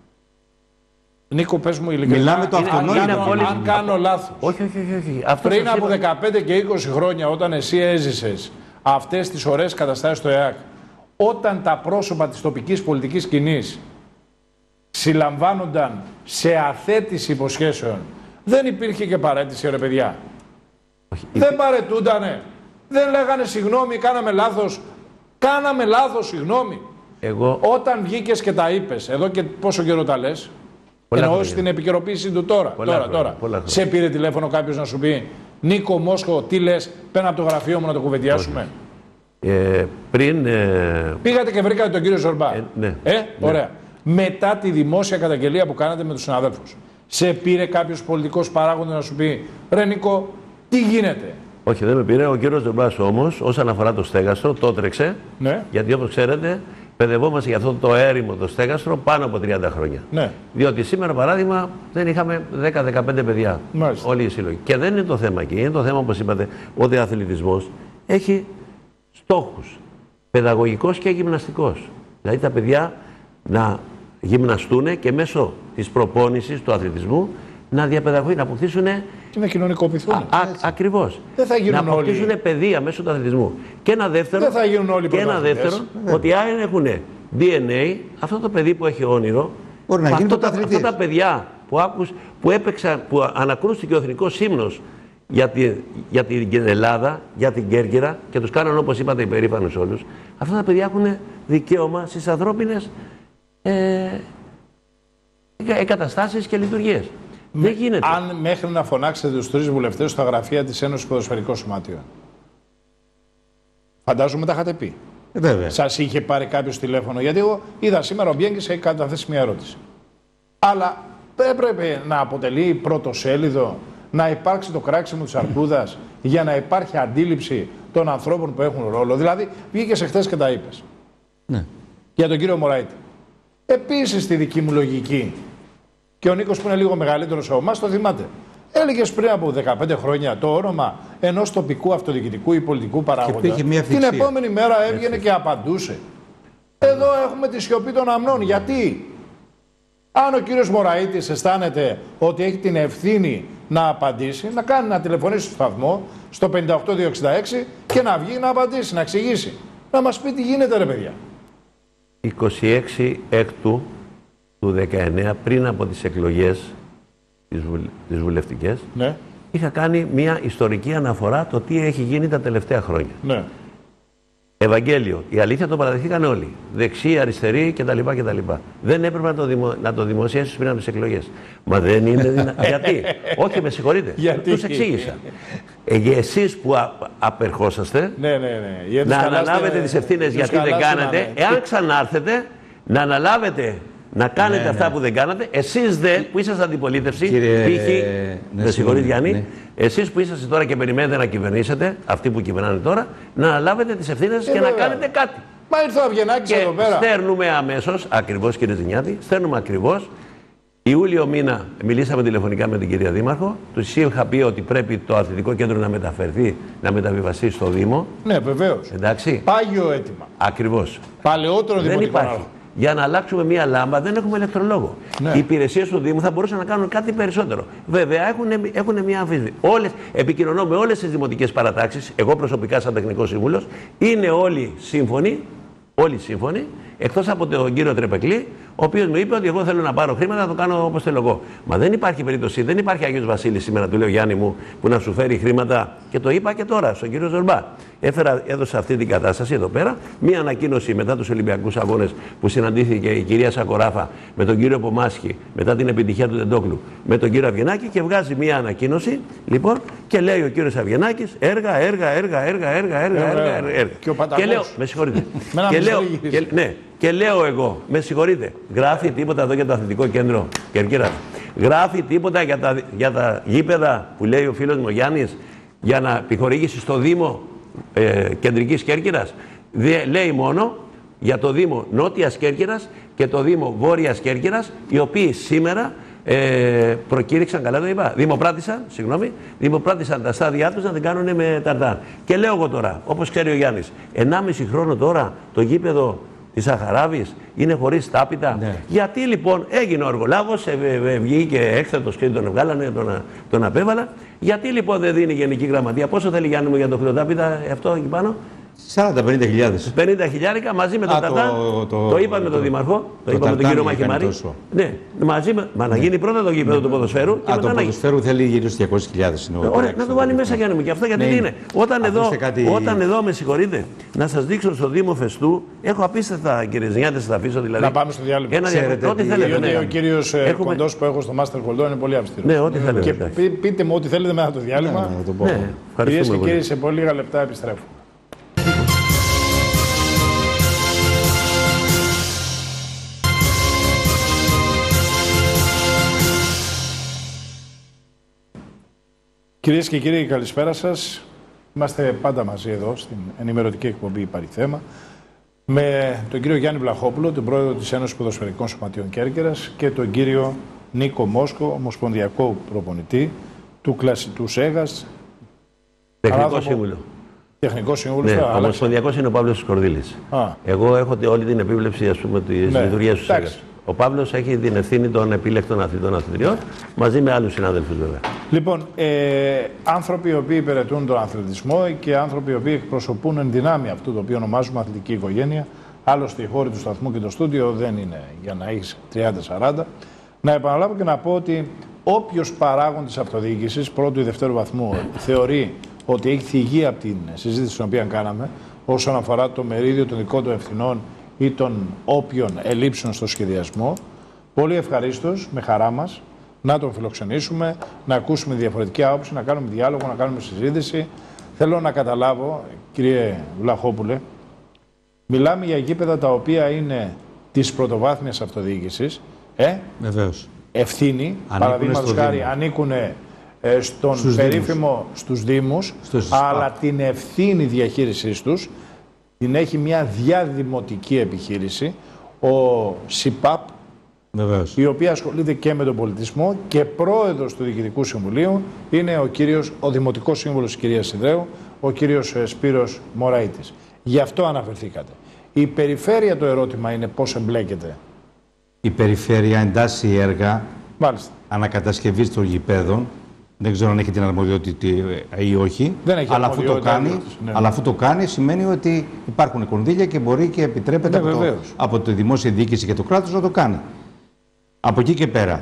Νίκο, πες μου ειλικρινά, μιλάμε το αυτονόητο. Αν, αν κάνω λάθος. Όχι, όχι, όχι. Αυτό πριν από δεκαπέντε και είκοσι χρόνια, όταν εσύ έζησες αυτές τις ωραίες καταστάσεις στο ΕΑΚ, όταν τα πρόσωπα της τοπικής πολιτικής σκηνής συλλαμβάνονταν σε αθέτηση υποσχέσεων, δεν υπήρχε και παρέτηση, ρε παιδιά. Όχι. Δεν παρετούντανε. Δεν λέγανε συγγνώμη, κάναμε λάθος. Κάναμε λάθος, συγγνώμη. Εγώ... Όταν βγήκες και τα είπες, εδώ και πόσο καιρό τα λες, εννοώ στην επικαιροποίηση του τώρα. Πολλά τώρα, χρόνια, τώρα. πολλά σε πήρε τηλέφωνο κάποιος να σου πει Νίκο Μόσχο, τι λες, πέρα από το γραφείο μου να το κουβεντιάσουμε. Ε, πριν... Ε... Πήγατε και βρήκατε τον κύριο Ζορμπά. Ε, ναι. Ε, ναι. Ωραία. Μετά τη δημόσια καταγγελία που κάνατε με τους συναδέλφους, σε πήρε κάποιος πολιτικός παράγοντας να σου πει ρε Νίκο, τι γίνεται. Όχι, δεν με πήρε. Ο κύριος Ζορμπάς όμως, όσον αφορά το στέγαστρο, το έτρεξε. Ναι. Γιατί όπως ξέρετε, παιδευόμαστε για αυτό το έρημο, το στέγαστρο, πάνω από τριάντα χρόνια. Ναι. Διότι σήμερα, παράδειγμα, δεν είχαμε δέκα με δεκαπέντε παιδιά. Μάλιστα. Όλοι οι σύλλογοι. Και δεν είναι το θέμα εκεί. Είναι το θέμα, όπως είπατε, ότι ο αθλητισμός έχει στόχους. Παιδαγωγικός και γυμναστικός. Δηλαδή τα παιδιά να γυμναστούν και μέσω της προπόνησης του αθλητισμού να διαπαιδαγωγούν, να αποκτήσουν. Και να κοινωνικοποιηθούν. Ακριβώς. Δεν θα γίνουν να αποκτήσουν όλοι. παιδεία μέσω του αθλητισμού. Και ένα δεύτερο, Δεν θα γίνουν όλοι και ένα δεύτερο ναι. ότι αν έχουν ντι εν έι, αυτό το παιδί που έχει όνειρο, μπορεί να γίνει αυτό, τα, αυτά τα παιδιά που, άκουσ, που έπαιξαν, που ανακρούστηκε ο εθνικός ύμνος για, τη, για την Ελλάδα, για την Κέρκυρα και τους κάναν, όπως είπατε, υπερήφανους όλους, αυτά τα παιδιά έχουν δικαίωμα στις ανθρώπινες ε, εγκαταστάσεις και λειτουργίες. Δεν γίνεται. Αν μέχρι να φωνάξετε τους τρεις βουλευτές στα γραφεία της Ένωσης Ποδοσφαιρικών Σωματείων. Φαντάζομαι τα είχατε πει. Ε, βέβαια. Σας είχε πάρει κάποιος τηλέφωνο. Γιατί εγώ είδα σήμερα ο Μπιέγκης έχει καταθέσει μια ερώτηση. Αλλά δεν έπρεπε να αποτελεί πρωτοσέλιδο, να υπάρξει το κράξιμο της αρκούδας για να υπάρχει αντίληψη των ανθρώπων που έχουν ρόλο. Δηλαδή, βγήκες εχθές και τα είπες. Ναι. Για τον κύριο Μωραήτη. Επίσης, στη δική μου λογική, και ο Νίκος που είναι λίγο μεγαλύτερος από εμάς το θυμάται. Έλεγες πριν από δεκαπέντε χρόνια το όνομα ενός τοπικού αυτοδιοικητικού ή πολιτικού παράγοντα. Την επόμενη μέρα έβγαινε και απαντούσε. Εδώ έχουμε τη σιωπή των αμνών. Γιατί? Αν ο κύριος Μωραήτης αισθάνεται ότι έχει την ευθύνη να απαντήσει, να κάνει να τηλεφωνήσει στο σταθμό, στο πέντε οκτώ δύο εξήντα έξι και να βγει να απαντήσει, να εξηγήσει. Να μας πει τι γίνεται, ρε παιδιά. είκοσι έξι έκτου του δεκαεννέα, πριν από τις εκλογές τις, βουλ, τις βουλευτικές, ναι. είχα κάνει μια ιστορική αναφορά το τι έχει γίνει τα τελευταία χρόνια. Ναι. Ευαγγέλιο. Η αλήθεια το παραδεχτήκαν όλοι. Δεξί, αριστεροί κτλ. κτλ. Δεν έπρεπε να το, δημο... να το δημοσιεύσεις πριν από τις εκλογές. Μα δεν είναι δυνατόν. Γιατί? Όχι, με συγχωρείτε. Γιατί? Τους εξήγησα. Ε, εσείς που α... απερχόσαστε, ναι, ναι, ναι. Γιατί να αναλάβετε τις ευθύνες γιατί δεν κάνετε, ναι. Εάν ξανάρθετε, να αναλάβετε να κάνετε ναι, αυτά ναι. που δεν κάνατε, εσείς δε που είσαστε αντιπολίτευση, Κύριε... π.χ. Ναι, με συγχωρείτε Γιάννη, ναι. εσείς που είσαστε τώρα και περιμένετε να κυβερνήσετε, αυτοί που κυβερνάνε τώρα, να αναλάβετε τις ευθύνες ε, και βέβαια. να κάνετε κάτι. Μα ήρθε ο Αυγενάκης εδώ πέρα. Στέρνουμε αμέσως, ακριβώς κύριε Ζηνιάδη, στέρνουμε ακριβώς. Ιούλιο μήνα μιλήσαμε τηλεφωνικά με την κυρία Δήμαρχο. Τους είχα πει ότι πρέπει το αθλητικό κέντρο να μεταφερθεί, να μεταβιβαστεί στο Δήμο. Ναι, βεβαίως. Εντάξει. Πάγιο αίτημα. Ακριβώς. Παλαιότερο δεν δημοτικό υπάρχει. Άρχο. Για να αλλάξουμε μία λάμπα δεν έχουμε ηλεκτρολόγο. Ναι. Οι υπηρεσίες του Δήμου θα μπορούσαν να κάνουν κάτι περισσότερο. Βέβαια έχουν, έχουν μία αμφισβήτηση. Όλες, επικοινωνώ με όλες τις δημοτικές παρατάξεις, εγώ προσωπικά σαν τεχνικός σύμβουλος, είναι όλοι σύμφωνοι, όλοι σύμφωνοι, εκτός από τον κύριο Τρεπεκλή, ο οποίος μου είπε ότι εγώ θέλω να πάρω χρήματα να το κάνω όπως θέλω εγώ. Μα δεν υπάρχει περίπτωση, δεν υπάρχει Άγιος Βασίλης σήμερα, του λέω Γιάννη μου, που να σου φέρει χρήματα. Και το είπα και τώρα στον κύριο Ζορμπά. Έφερα, έδωσα αυτή την κατάσταση εδώ πέρα. Μία ανακοίνωση μετά τους Ολυμπιακούς Αγώνες που συναντήθηκε η κυρία Σακοράφα με τον κύριο Πομάσχη μετά την επιτυχία του Τεντόκλου με τον κύριο Αυγενάκη και βγάζει μία ανακοίνωση λοιπόν και λέει ο κύριος Αυγενάκης έργα, έργα, έργα, έργα, έργα, έργα, έργα, έργα, έργα. Και, ο και λέω, με συγχωρείτε. και, λέω, και, ναι, και λέω εγώ, με συγχωρείτε, γράφει τίποτα εδώ για το αθλητικό κέντρο Κερκύρας. Γράφει τίποτα για τα, για τα γήπεδα που λέει ο φίλος μου ο Γιάννης για να επιχορηγήσει στο Δήμο ε, Κεντρικής Κέρκυρας. Δε, λέει μόνο για το Δήμο Νότιας Κέρκυρας και το Δήμο Βόρειας Κέρκυρας, οι οποίοι σήμερα ε, προκήρυξαν, καλά το είπα, δημοπράτησαν, συγγνώμη, δημοπράτησαν τα στάδια τους να την κάνουν με ταρτάρ. Και λέω εγώ τώρα, όπως ξέρει ο Γιάννης, ενάμιση χρόνο τώρα το γήπεδο της Σαχαράβης είναι χωρίς τάπητα. Ναι. Γιατί λοιπόν έγινε ο εργολάβος, ε, ε, ε, βγήκε έκθετος και τον βγάλανε, τον, τον απέβαλα. Γιατί λοιπόν δεν δίνει η Γενική Γραμματεία, πόσο θέλει Γιάννη μου για το χρεοτάπητα αυτό εκεί πάνω? σαράντα με πενήντα χιλιάδες. πενήντα χιλιάρικα μαζί με τον Ταρτά. Το, το, το είπαμε με τον Δήμαρχο, το, το είπαμε με τον κύριο Μαχημάρη. Ναι, μαζί με, μα ναι. να γίνει πρώτα το γήπεδο ναι. του ποδοσφαίρου. Και Α, μετά το να... ποδοσφαίρου θέλει γύρω στις διακόσιες χιλιάδες. Ωραία, να το βάλει μέσα Γιάννη μου και αυτό γιατί ναι. είναι. Όταν εδώ, κάτι... όταν εδώ με συγχωρείτε, να σας δείξω στο Δήμο Φεστού, έχω απίστευτα κύριε Ζηνιάδη, θα αφήσω δηλαδή. Να πάμε στο διάλειμμα. Ένα διάλειμμα. Ό,τι θέλετε. Ο κύριος Κοντός που έχω στο Master Κολτό είναι πολύ αυστηρός. Ναι, ό,τι θέλετε. Και πείτε μου ό,τι θέλετε μετά το διάλειμμα. Κυρίες και κύριοι, σε πολύ λίγα λεπτά επιστρέφω. Κυρίες και κύριοι, καλησπέρα σας. Είμαστε πάντα μαζί εδώ στην ενημερωτική εκπομπή Υπάρχει Θέμα. με τον κύριο Γιάννη Βλαχόπουλο, τον πρόεδρο της Ένωσης Ποδοσφαιρικών Σωματείων Κέρκυρας, και τον κύριο Νίκο Μόσκο, ομοσπονδιακό προπονητή του κλασικού ΣΕΓΑΣ. Τεχνικό σύμβουλο. Τεχνικό σύμβουλο. Ναι, ο ομοσπονδιακός είναι ο Παύλος Κορδίλης. Εγώ έχω όλη την επίβλεψη, ας πούμε, της ναι. λειτουργίας του ΣΕΓΑΣ. Ο Παύλος έχει την ευθύνη των επίλεκτων αθλητών αθλητριών, μαζί με άλλους συνάδελφους βέβαια. Λοιπόν, ε, άνθρωποι οι οποίοι υπηρετούν τον αθλητισμό και άνθρωποι οι οποίοι εκπροσωπούν εν δυνάμει αυτό το οποίο ονομάζουμε αθλητική οικογένεια. Άλλωστε, οι χώροι του σταθμού και το στούντιο δεν είναι για να έχει τριάντα σαράντα. Να επαναλάβω και να πω ότι όποιος παράγων της αυτοδιοίκησης πρώτου ή δευτέρου βαθμού θεωρεί ότι έχει θυγεί από την συζήτηση την οποία κάναμε όσον αφορά το μερίδιο των δικών του ευθυνών ή των όποιων ελλείψεων στο σχεδιασμό, πολύ ευχαρίστως, με χαρά μας, να τον φιλοξενήσουμε, να ακούσουμε διαφορετική άποψη, να κάνουμε διάλογο, να κάνουμε συζήτηση. Θέλω να καταλάβω, κύριε Βλαχόπουλε, μιλάμε για γήπεδα τα οποία είναι της πρωτοβάθμιας αυτοδιοίκησης, ε, Βεβαίως. ευθύνη, παραδείγματος χάρη, ανήκουν ε, στον στους περίφημο Δήμους. στους Δήμους, στους αλλά την ευθύνη διαχείρισής τους την έχει μια διαδημοτική επιχείρηση, ο ΣΥΠΑΠ, Βεβαίως. η οποία ασχολείται και με τον πολιτισμό, και πρόεδρος του Διοικητικού Συμβουλίου είναι ο, κύριος, ο Δημοτικός Σύμβουλος της κυρίας Συνδρέου, ο κύριος Σπύρος Μωραΐτης. Γι' αυτό αναφερθήκατε. Η περιφέρεια, το ερώτημα είναι πώς εμπλέκεται. Η περιφέρεια εντάσσει έργα ανακατασκευής των γηπέδων. Δεν ξέρω αν έχει την αρμοδιότητα ή όχι. Δεν έχει αλλά, αφού το κάνει, ναι. αλλά αφού το κάνει, σημαίνει ότι υπάρχουν κονδύλια και μπορεί και επιτρέπεται ναι, από, το, από τη δημόσια διοίκηση και το κράτος να το κάνει. Από εκεί και πέρα,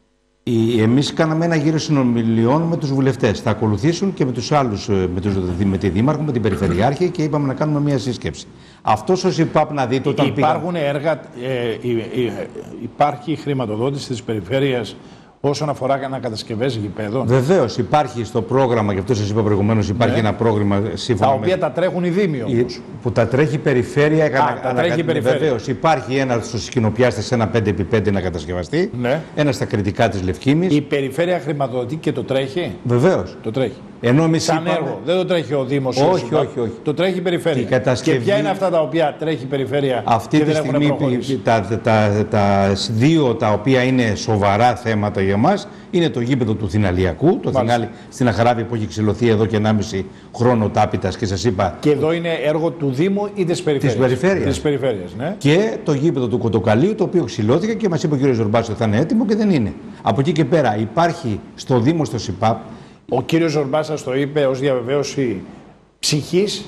εμείς κάναμε ένα γύρο συνομιλιών με τους βουλευτές. Θα ακολουθήσουν και με τους άλλους, με, τους, με τη Δήμαρχο, με την Περιφερειάρχη, και είπαμε να κάνουμε μια σύσκεψη. Αυτός ο ΣΥΠΑΠ να δείτε όταν Υπάρχουν πήγα... έργα, ε, ε, ε, υπάρχει χρηματοδότηση της περιφέρειας όσον αφορά ανακατασκευές γηπέδων. Βεβαίως υπάρχει στο πρόγραμμα, γι' αυτό σας είπα προηγουμένως, υπάρχει ναι. ένα πρόγραμμα σύμφωνα τα οποία με... τα τρέχουν οι Δήμοι όμως. Που τα τρέχει η περιφέρεια. Α, ανα... τα τρέχει η περιφέρεια. Βεβαίως υπάρχει ένα στους σκηνοπιάστες, ένα πέντε επί πέντε να κατασκευαστεί. Ναι. Ένα στα κριτικά της Λευκήμης. Η περιφέρεια χρηματοδοτεί και το τρέχει. Βεβαίως. Το τρέχει. Ενώ εμείς σαν είπαμε... έργο. Δεν το τρέχει ο Δήμος. Όχι, όχι, όχι. Το τρέχει η περιφέρεια. Και, κατασκευή... και ποια είναι αυτά τα οποία τρέχει η περιφέρεια αυτή και τη δεν στιγμή έχουν τα, τα, τα, τα δύο τα οποία είναι σοβαρά θέματα για μας είναι το γήπεδο του Θηναλιακού, το Θηνάλι στην Αχαράβη που έχει ξυλωθεί εδώ και ενάμιση χρόνο τάπητας, και σας είπα. Και εδώ είναι έργο του Δήμου ή της περιφέρειας. Της περιφέρειας. Της περιφέρειας, ναι. Και το γήπεδο του Κοτοκαλίου, το οποίο ξυλώθηκε και μας είπε ο κ. Ζορμπάς ότι θα είναι έτοιμο και δεν είναι. Από εκεί και πέρα υπάρχει στο Δήμο, στο ΣΥΠΑΠ. Ο κύριος Ζορμπάς σας το είπε ως διαβεβαίωση ψυχής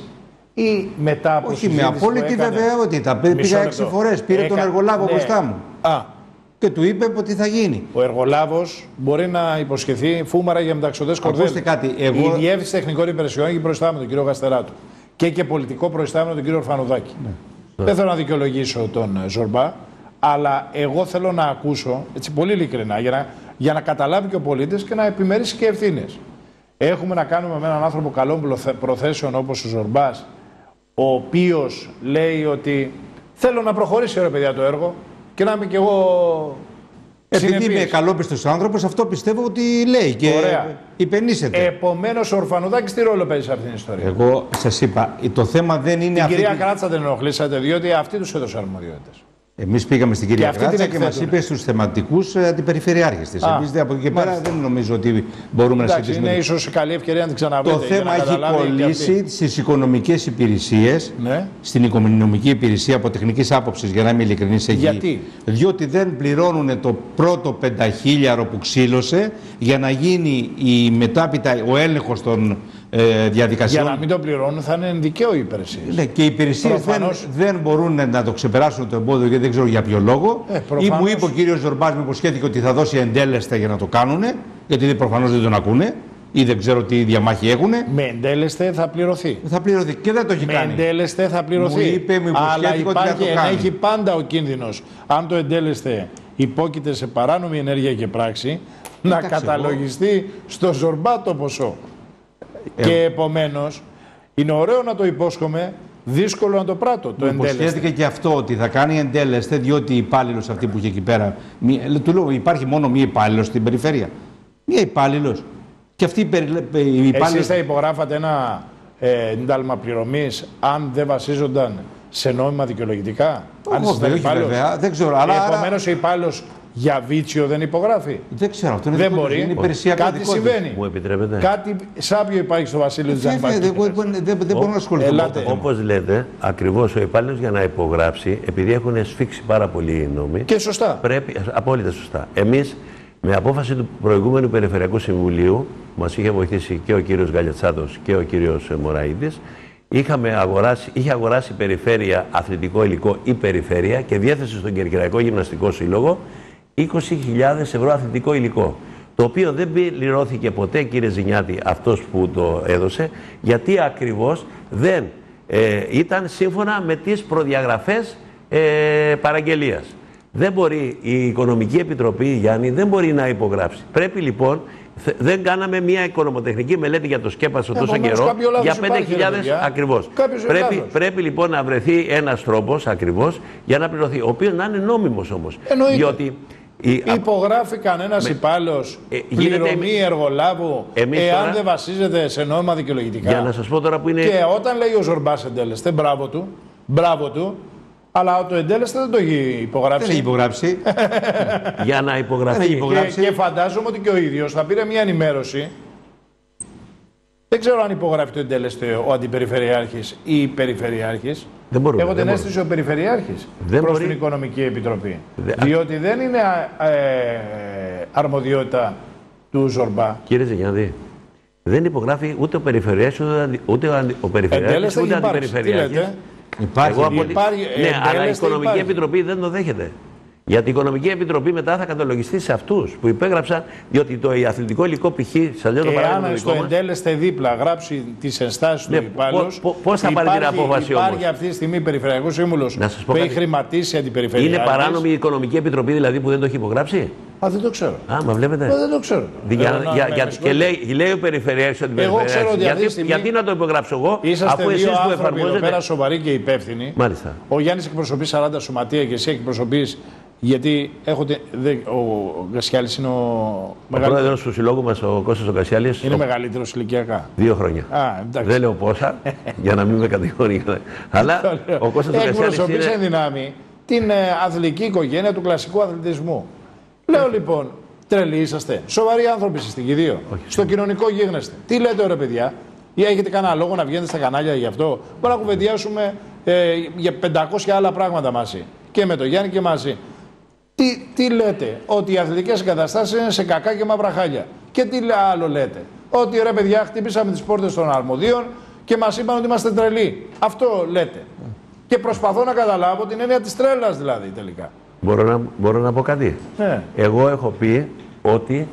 ή μετά από όχι, με απόλυτη βεβαιότητα. Πήγα έξι φορές, πήρε Έκα... τον εργολάβο ναι. μπροστά μου. Α. Και του είπε ότι θα γίνει. Ο εργολάβος μπορεί να υποσχεθεί φούμαρα για μεταξωτές κορδέλες. Ακούστε κάτι. Εγώ... Η Διεύθυνση Τεχνικών Υπηρεσιών έχει προϊστάμενο τον κύριο Γαστεράτου και και πολιτικό προϊστάμενο τον κύριο Ορφανουδάκη. Ναι. Δεν θέλω να δικαιολογήσω τον Ζορμπά, αλλά εγώ θέλω να ακούσω, έτσι πολύ ειλικρινά, για να, για να καταλάβει και ο πολίτης και να επιμερίσει και ευθύνες. Έχουμε να κάνουμε με έναν άνθρωπο καλών προθέσεων όπως ο Ζορμπάς, ο οποίος λέει ότι θέλω να προχωρήσει ρε παιδιά το έργο και να είμαι κι εγώ επειδή συνεπής. Είμαι καλόπιστος άνθρωπος, αυτό πιστεύω ότι λέει και ωραία. Υπενήσεται. Επομένως ο Ορφανουδάκης τι ρόλο παίζει σε αυτήν την ιστορία. Εγώ σας είπα, το θέμα δεν είναι την αυτή. Την κυρία Κράτσα δεν ενοχλήσατε, διότι αυτή τους έδωσε αρμοδιότητες. Εμείς πήγαμε στην κυρία Κράτσα και μας είπε στους θεματικούς αντιπεριφερειάρχες της. Εμείς από εκεί και πέρα δεν νομίζω ότι μπορούμε εντάξει, να συζητήσουμε. Είναι ίσως καλή ευκαιρία να την ξαναβρείτε. Το θέμα έχει κολλήσει στις οικονομικές υπηρεσίες, ναι. στην οικονομική υπηρεσία από τεχνικής άποψης, για να είμαι ειλικρινής. Γιατί? Διότι δεν πληρώνουν το πρώτο πενταχίλιαρο που ξύλωσε για να γίνει η μετάπειτα, ο έλεγχος των ε, διαδικασιών. Για να μην το πληρώνουν θα είναι δικαίω οι υπηρεσίες. Ναι, και οι υπηρεσίες δεν, δεν μπορούν να το ξεπεράσουν το εμπόδιο, γιατί δεν ξέρω για ποιο λόγο. Ε, ή μου είπε ο κύριος Ζορμπάς, μου υποσχέθηκε ότι θα δώσει εντέλεστα για να το κάνουν, γιατί προφανώς δεν τον ακούνε ή δεν ξέρω τι διαμάχη έχουν. Με εντέλεσθε θα πληρωθεί. Θα πληρωθεί και δεν το έχει με κάνει. Με εντέλεσθε θα πληρωθεί. Μου είπε, μου αλλά υπάρχει, ότι θα το κάνει. Έχει πάντα ο κίνδυνος, αν το εντέλεσθε υπόκειται σε παράνομη ενέργεια και πράξη, να καταλογιστεί εγώ. στο Ζορμπά το ποσό. Ε, και επομένως είναι ωραίο να το υπόσχομαι, δύσκολο να το πράττω. Το υποσχέθηκε και αυτό ότι θα κάνει εντέλεσθε, διότι η υπάλληλος αυτή που είχε εκεί πέρα. Μη, του λέω, υπάρχει μόνο μία υπάλληλος στην περιφέρεια. Μία υπάλληλος. Και αυτή η υπάλληλος. Εσείς θα υπογράφατε ένα ε, ένταλμα πληρωμής αν δεν βασίζονταν σε νόμιμα δικαιολογητικά. Αν όχι, βέβαια, δεν ξέρω. Αλλά επομένως ο υπάλληλος για βίτσιο δεν υπογράφει. Δεν ξέρω. Αυτό είναι δεν δικό, μπορεί. Είναι υπηρεσιακό. Κάτι συμβαίνει. Μου επιτρέπετε. Κάτι σάπιο υπάρχει στο Βασίλειο της Ζανμπάκης. Δεν μπορώ να ασχοληθώ. Όπως λέτε, ακριβώς ο υπάλληλος για να υπογράψει, επειδή έχουν σφίξει πάρα πολύ οι νόμοι. Και σωστά. Πρέπει, απόλυτα σωστά. Εμείς, με απόφαση του προηγούμενου Περιφερειακού Συμβουλίου, μας είχε βοηθήσει και ο κύριος Γκαλιατσάτος και ο κύριος Μωραΐδης, είχαμε αγοράσει, είχε αγοράσει η περιφέρεια αθλητικό υλικό ή περιφέρεια και διέθεσε στον Κερκυραϊκό Γυμναστικό Σύλλογο είκοσι χιλιάδες ευρώ αθλητικό υλικό. Το οποίο δεν πληρώθηκε ποτέ, κύριε Ζηνιάτη, αυτός που το έδωσε, γιατί ακριβώς δεν ε, ήταν σύμφωνα με τις προδιαγραφές ε, παραγγελίας. Δεν μπορεί η Οικονομική Επιτροπή, Γιάννη, δεν μπορεί να υπογράψει. Πρέπει λοιπόν, δεν κάναμε μια οικονομοτεχνική μελέτη για το σκέπασο τόσο καιρό, για πέντε χιλιάδες ακριβώς. Πρέπει, πρέπει λοιπόν να βρεθεί ένας τρόπος ακριβώς για να πληρωθεί, ο οποίος να είναι νόμιμος όμως. Εννοείται. Διότι η... υπογράφει κανένας με... υπάλληλος ε, πληρωμή γίνεται... εργολάβου εάν τώρα... δεν βασίζεται σε νόμιμα δικαιολογητικά. Για να σας πω τώρα που είναι... Και όταν λέει ο Ζορμπάς εντέλεστε, μπράβο του, μπράβο του, αλλά το εντέλεστε δεν το έχει υπογράψει. Δεν έχει υπογράψει. Για να υπογραφεί. Και, και φαντάζομαι ότι και ο ίδιος θα πήρε μια ενημέρωση. Δεν ξέρω αν υπογράφει το εντέλεστε ο αντιπεριφερειάρχης ή η περιφερειάρχης. Δεν μπορούμε, Έχω δεν την αίσθηση ο Περιφερειάρχης δεν προς μπορεί. την Οικονομική Επιτροπή. Δε... Διότι δεν είναι ε, αρμοδιότητα του Ζορμπά. Κύριε Ζηνιάδη, δεν υπογράφει ούτε ο Περιφερειάρχης, ούτε ο Περιφερειάρχης, ούτε ο Αντιπεριφερειάρχης. Υπάρχει. Εγώ απολύ... υπάρχει ναι, αλλά η Οικονομική υπάρχει. Επιτροπή δεν το δέχεται. Γιατί η Οικονομική Επιτροπή μετά θα καταλογιστεί σε αυτούς που υπέγραψαν, διότι το αθλητικό υλικό π.χ. σας λέω το παράδειγμα. Εάν στο εντέλεστε δίπλα γράψει τις ενστάσεις ναι, του υπάλληλος, πώς θα πάρει την απόφαση όμως. Υπάρχει αυτή τη στιγμή Περιφερειακός Σύμβουλος που έχει χρηματίσει αντιπεριφερειάρχης. Είναι παράνομη η Οικονομική Επιτροπή δηλαδή που δεν το έχει υπογράψει. Α, δεν το ξέρω. Α, μα βλέπετε. Μα δεν το ξέρω. Για, για, για, και λέει, λέει ο Περιφερειάρχης ότι γιατί, στιγμή... γιατί να το υπογράψω εγώ, αφού εσείς που εφαρμόζετε. Πέρα σοβαροί και υπεύθυνοι. Μάλιστα. Ο Γιάννης εκπροσωπεί σαράντα σωματεία και εσύ εκπροσωπείς. Γιατί έχετε, δε, ο Γκασιάλης είναι ο, ο μεγαλύτερος. πρόεδρος του συλλόγου μας, ο Κώστας ο Γκασιάλης. Είναι ο... μεγαλύτερος ηλικιακά. Δύο χρόνια. Α, δεν λέω πόσα, για να μην με κατηγορεί. Αλλά ο Κώστας ο Γκασιάλης εκπροσωπείς είναι... εν δυνάμει την ε, αθλητική οικογένεια του κλασικού αθλητισμού. Λέω λοιπόν, τρελοί είσαστε, σοβαροί άνθρωποι είστε και οι δύο. Όχι. Στο κοινωνικό γίγνεστε. Τι λέτε ρε παιδιά, ή έχετε κανένα λόγο να βγαίνετε στα κανάλια γι' αυτό. Μπορεί να κουβεντιάσουμε ε, για πεντακόσια άλλα πράγματα μαζί. Και με το Γιάννη και μαζί. Τι, τι λέτε, ότι οι αθλητικές εγκαταστάσεις είναι σε κακά και μαύρα χάλια. Και τι άλλο λέτε, ότι ρε παιδιά χτύπησαμε τις πόρτες των αρμοδίων και μας είπαν ότι είμαστε τρελοί. Αυτό λέτε. Και προσπαθώ να καταλάβω την έννοια της τρέλας δηλαδή τελικά. Μπορώ να, μπορώ να πω κάτι. Ναι. Εγώ έχω πει ότι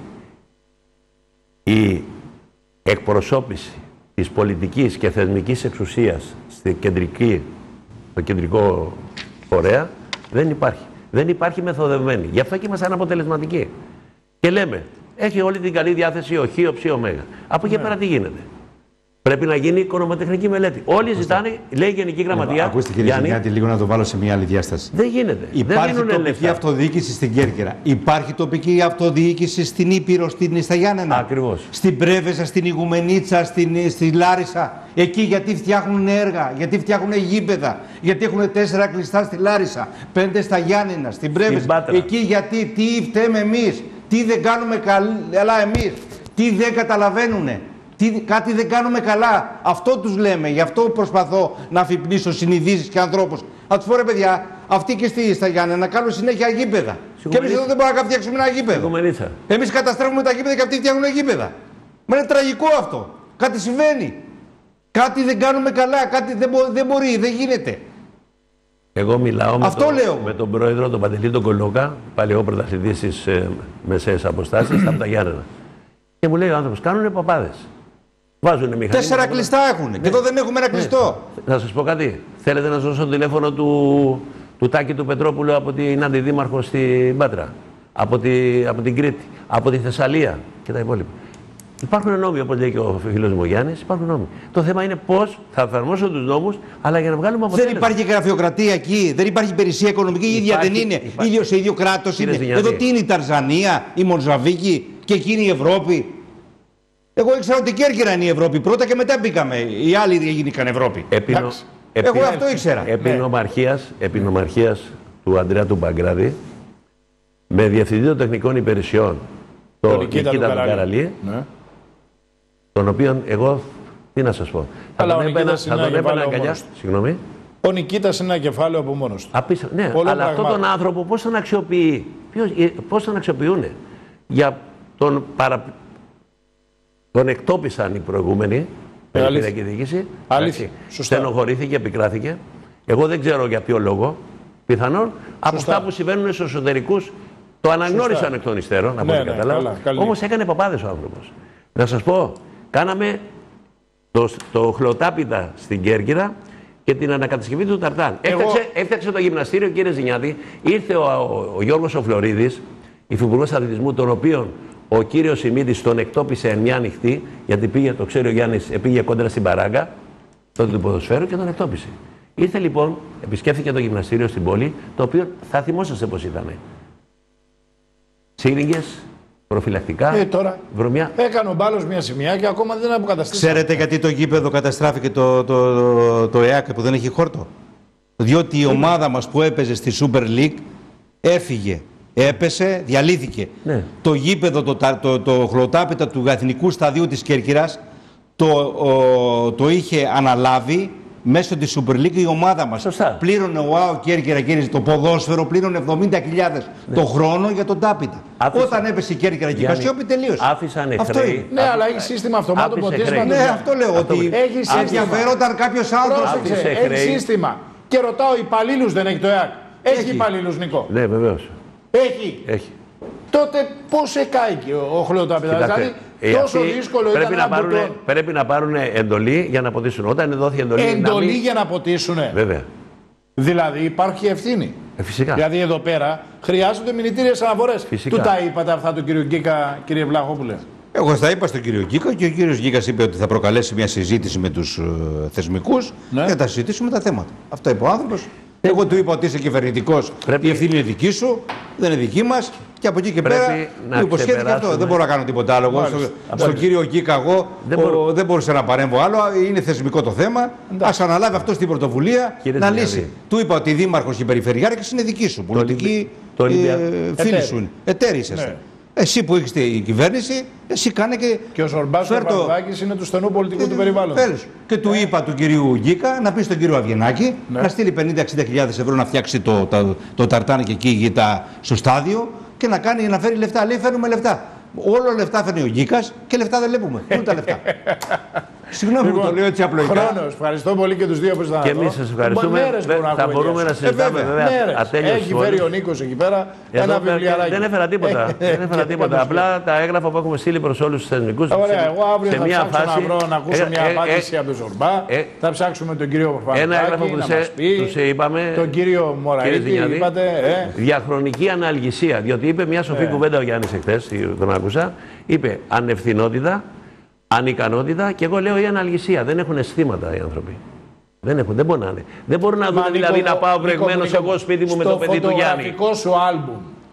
η εκπροσώπηση της πολιτικής και θεσμικής εξουσίας στη κεντρική, στο κεντρικό φορέα δεν υπάρχει. Δεν υπάρχει μεθοδευμένη. Γι' αυτό και είμαστε αναποτελεσματικοί. Και λέμε, έχει όλη την καλή διάθεση ο Χ, ο Ψ, ο Μέγα. Από εκεί ναι. πέρα τι γίνεται. Πρέπει να γίνει οικονομοτεχνική μελέτη. Όλοι ζητάνε, λέει η Γενική Γραμματεία. Ακούστε κύριε Ζηνιάτη, λίγο να το βάλω σε μια άλλη διάσταση. Δεν γίνεται. Υπάρχει δεν τοπική λεφτά. αυτοδιοίκηση στην Κέρκυρα. Υπάρχει τοπική αυτοδιοίκηση στην Ήπειρο, στην, στα Γιάννενα. Ακριβώς. Στην Πρέβεζα, στην Ιγουμενίτσα, στην, στη Λάρισα. Εκεί γιατί φτιάχνουν έργα, γιατί φτιάχνουν γήπεδα. Γιατί έχουν τέσσερα κλειστά στη Λάρισα, πέντε στα Γιάννενα, στην Πρέβεζα. Εκεί γιατί, τι φταίμε εμείς, τι δεν κάνουμε καλά εμείς, τι δεν καταλαβαίνουνε. Τι, κάτι δεν κάνουμε καλά. Αυτό τους λέμε. Γι' αυτό προσπαθώ να αφυπνίσω συνειδήσεις και ανθρώπους. Να τους πω ρε παιδιά, αυτοί και στη στα Γιάννενα να κάνουν συνέχεια γήπεδα. Και εμείς εδώ δεν μπορούμε να φτιάξουμε ένα γήπεδο. Εμείς καταστρέφουμε τα γήπεδα και αυτοί φτιάχνουν γήπεδα. Μα είναι τραγικό αυτό. Κάτι συμβαίνει. Κάτι δεν κάνουμε καλά. Κάτι δεν, μπο, δεν μπορεί, δεν γίνεται. Εγώ μιλάω με, αυτό το, λέω. με τον πρόεδρο, τον Παντελή τον Κολόκα, παλαιό πρωταθλητή στις ε, μεσαίες αποστάσεις, από τα Γιάννενα. Και μου λέει ο άνθρωπος, κάνουνε παπάδες. Βάζουνε μηχανή. Τέσσερα κλειστά έχουν. Ναι. Και εδώ δεν έχουμε ένα κλειστό. Ναι. Θα σας πω κάτι. Θέλετε να σας δώσω το τηλέφωνο του, του Τάκη του Πετρόπουλου από την αντιδήμαρχο στην Πάτρα, από, τη, από την Κρήτη, από τη Θεσσαλία και τα υπόλοιπα. Υπάρχουν νόμοι, όπως λέει και ο φίλος μου Γιάννης, υπάρχουν νόμοι. Το θέμα είναι πώς θα εφαρμόσουν τους νόμους, αλλά για να βγάλουμε αποτέλεσμα. Δεν υπάρχει γραφειοκρατία εκεί, δεν υπάρχει υπηρεσία οικονομική, η ίδια δεν είναι. Υπάρχει. Ίδιο σε ίδιο κράτος είναι. Ζηνιάτη. Εδώ τι είναι η Ταρζανία, η Μοζαβίκη και εκείνη η Ευρώπη. Εγώ ήξερα ότι η Κέρκυρα είναι η Ευρώπη πρώτα και μετά μπήκαμε. Οι άλλοι γίνηκαν Ευρώπη. Επί, νο... Εγώ αυτό ήξερα. Επί νομαρχίας, επί νομαρχίας του Ανδρέα του Μπαγκράδη, με διευθυντή των τεχνικών υπηρεσιών, τον το Νικήτα του Καραλή, ναι. τον οποίον εγώ, τι να σας πω, θα αλλά τον έπαινα, θα τον έπαινα αγκαλιά. Συγγνώμη. Ο Νικήτας είναι ένα κεφάλαιο από μόνος του. Απίσα, ναι, Πολλά αλλά αυτόν τον άνθρωπο πώς τον αξιοποιεί, ποιος, πώς τον αξιοποιούν. Για τον, παρα... τον εκτόπισαν οι προηγούμενοι, περιφερειακή διοίκηση. Αλήθεια. Στενοχωρήθηκε, επικράθηκε. Εγώ δεν ξέρω για ποιο λόγο. Πιθανόν από αυτά που συμβαίνουν στους εσωτερικούς το αναγνώρισαν Σωστά. εκ των υστέρων, από ό,τι ναι, καταλάβω. Όμως έκανε παπάδες ο άνθρωπος. Να σας πω, κάναμε το, το χλωτάπιτα στην Κέρκυρα και την ανακατασκευή του Ταρτάν. Εγώ... Έφτιαξε, έφτιαξε το γυμναστήριο, κύριε Ζηνιάτη. Ήρθε ο, ο, ο Γιώργος ο Φλωρίδης, υφυπουργός αθλητισμού, τον οποίον ο κύριος Σιμίδης τον εκτόπισε εν μια νυχτή, γιατί πήγε, το ξέρει ο Γιάννης, πήγε κόντρα στην Παράγκα, τότε του ποδοσφαίρου και τον εκτόπισε. Ήρθε λοιπόν, επισκέφθηκε το γυμναστήριο στην πόλη, το οποίο θα θυμόσαστε πώς ήταν. Σύριγγες, προφυλακτικά, ε, τώρα βρωμιά. Έκανε ο Μπάλος μια σημεία και ακόμα δεν αποκαταστήσει. Ξέρετε γιατί το γήπεδο καταστράφηκε το, το, το, το ΕΑΚ που δεν έχει χόρτο? Διότι η ομάδα μας που έπαιζε στη Super League έφυγε, έπεσε, διαλύθηκε. Ναι. Το γήπεδο, το, το, το, το χλωτάπιτα του Εθνικού Σταδίου της Κέρκυρας το, ο, το είχε αναλάβει μέσω της Super League η ομάδα μας. Σωστά. Πλήρωνε ο ΑΟ Κέρκυρα, κύριε, το ποδόσφαιρο πλήρωνε εβδομήντα χιλιάδες ναι. το χρόνο για τον τάπιτα. Άφησα... Όταν έπεσε η Κέρκυρα και η Κασιόπη τελείωσε. Άφησαν εχθροί. Ναι, αλλά έχει σύστημα αυτομάτου ποτίσματος. Ναι, αυτό λέω. Αυτό ότι ενδιαφέρονταν κάποιος άνθρωπος. Έχει σύστημα. Και ρωτάω, υπαλλήλους δεν έχει το ΕΑΚ? Έχει υπαλλήλους, Νικό? Ναι, βεβαίως. Έχει. Έχει. Τότε πώς εκάηκε ο χλωτάπιτας? Δηλαδή τόσο δύσκολο πρέπει ήταν να, πάρουν, το... πρέπει να πάρουν εντολή για να ποτίσουν. Όταν δόθηκε εντολή. Εντολή να μην... για να ποτίσουνε. Βέβαια. Δηλαδή υπάρχει ευθύνη. Ε, φυσικά. Δηλαδή εδώ πέρα χρειάζονται μηνυτήριες αναφορές. Φυσικά. Του τα είπατε αυτά του κύριου Γκίκα, κύριε Βλαχόπουλε? Εγώ θα είπα στον κύριο Γκίκα και ο κύριος Γκίκας είπε ότι θα προκαλέσει μια συζήτηση με τους uh, θεσμικούς ναι. και θα συζητήσουμε τα θέματα. Αυτό είπε ο άνθρωπος. Εγώ του είπα ότι είσαι κυβερνητικός, πρέπει... η ευθύνη είναι δική σου, δεν είναι δική μας. Και από εκεί και πρέπει πέρα υποσχέθηκε αυτό. Δεν μπορώ να κάνω τίποτα άλλο. Εγώ, στο, στον κύριο Γκίκα, εγώ δεν, μπορώ... ο, δεν μπορούσα να παρέμβω άλλο. Είναι θεσμικό το θέμα. Ας αναλάβει αυτό την πρωτοβουλία Κύριε να λύσει. Δηλαδή. Του είπα ότι η δήμαρχος και η περιφερειάρχης είναι δική σου. Πολιτική ε, φίλη σου. Εταίροι είσαστε. Ναι. Εσύ που έχεις την κυβέρνηση, εσύ κάνε και. Και ο Ζορμπάς ο Παπαδάκης είναι του στενού πολιτικού ε, του περιβάλλοντος. Τέλος. Και του ε. είπα του κυρίου Γκίκα να πει στον κύριο Αβγενάκη ναι. να στείλει πενήντα με εξήντα χιλιάδες ευρώ να φτιάξει το, το, το ταρτάνι και εκεί γητά στο στάδιο και να, κάνει, να φέρει λεφτά. Λέει φέρνουμε λεφτά. Όλο λεφτά φέρνει ο Γκίκας και λεφτά δεν βλέπουμε. Πού είναι τα λεφτά? Συγγνώμη που το λέω έτσι απλοϊκά. Χρόνος. Ευχαριστώ πολύ και τους δύο που ήσασταν εδώ. Και εμείς σας ευχαριστούμε. Θα μπορούμε να συζητάμε βέβαια ατέλειωτες. Έχει φέρει ο Νίκος εκεί πέρα ένα βιβλιαράκι. Δεν έφερα τίποτα. Δεν έφερα τίποτα. Απλά τα έγγραφα που έχουμε στείλει προς όλους τους θεσμικούς. Ωραία, εγώ αύριο θα ψάξω να βρω να ακούσω μια απάντηση από τον Ζορμπά. Θα ψάξουμε τον κύριο Παπαδάκη. Ένα έγγραφο που τους είπαμε. Τον κύριο Μωραήτη είπατε. Διαχρονική αναλγησία. Διότι είπε μια σοφή κουβέντα ο Γιάννης εχθές, τον άκουσα. Είπε ανευθυνότητα, ανικανότητα και εγώ λέω η αναλγησία. Δεν έχουν αισθήματα οι άνθρωποι. Δεν έχουν, δεν μπορούν να είναι. Δεν μπορούν να δουν δηλαδή να πάω βρεγμένος εγώ σπίτι μου με το παιδί του Γιάννη. Στο φωτογραφικό σου άλμπουμ,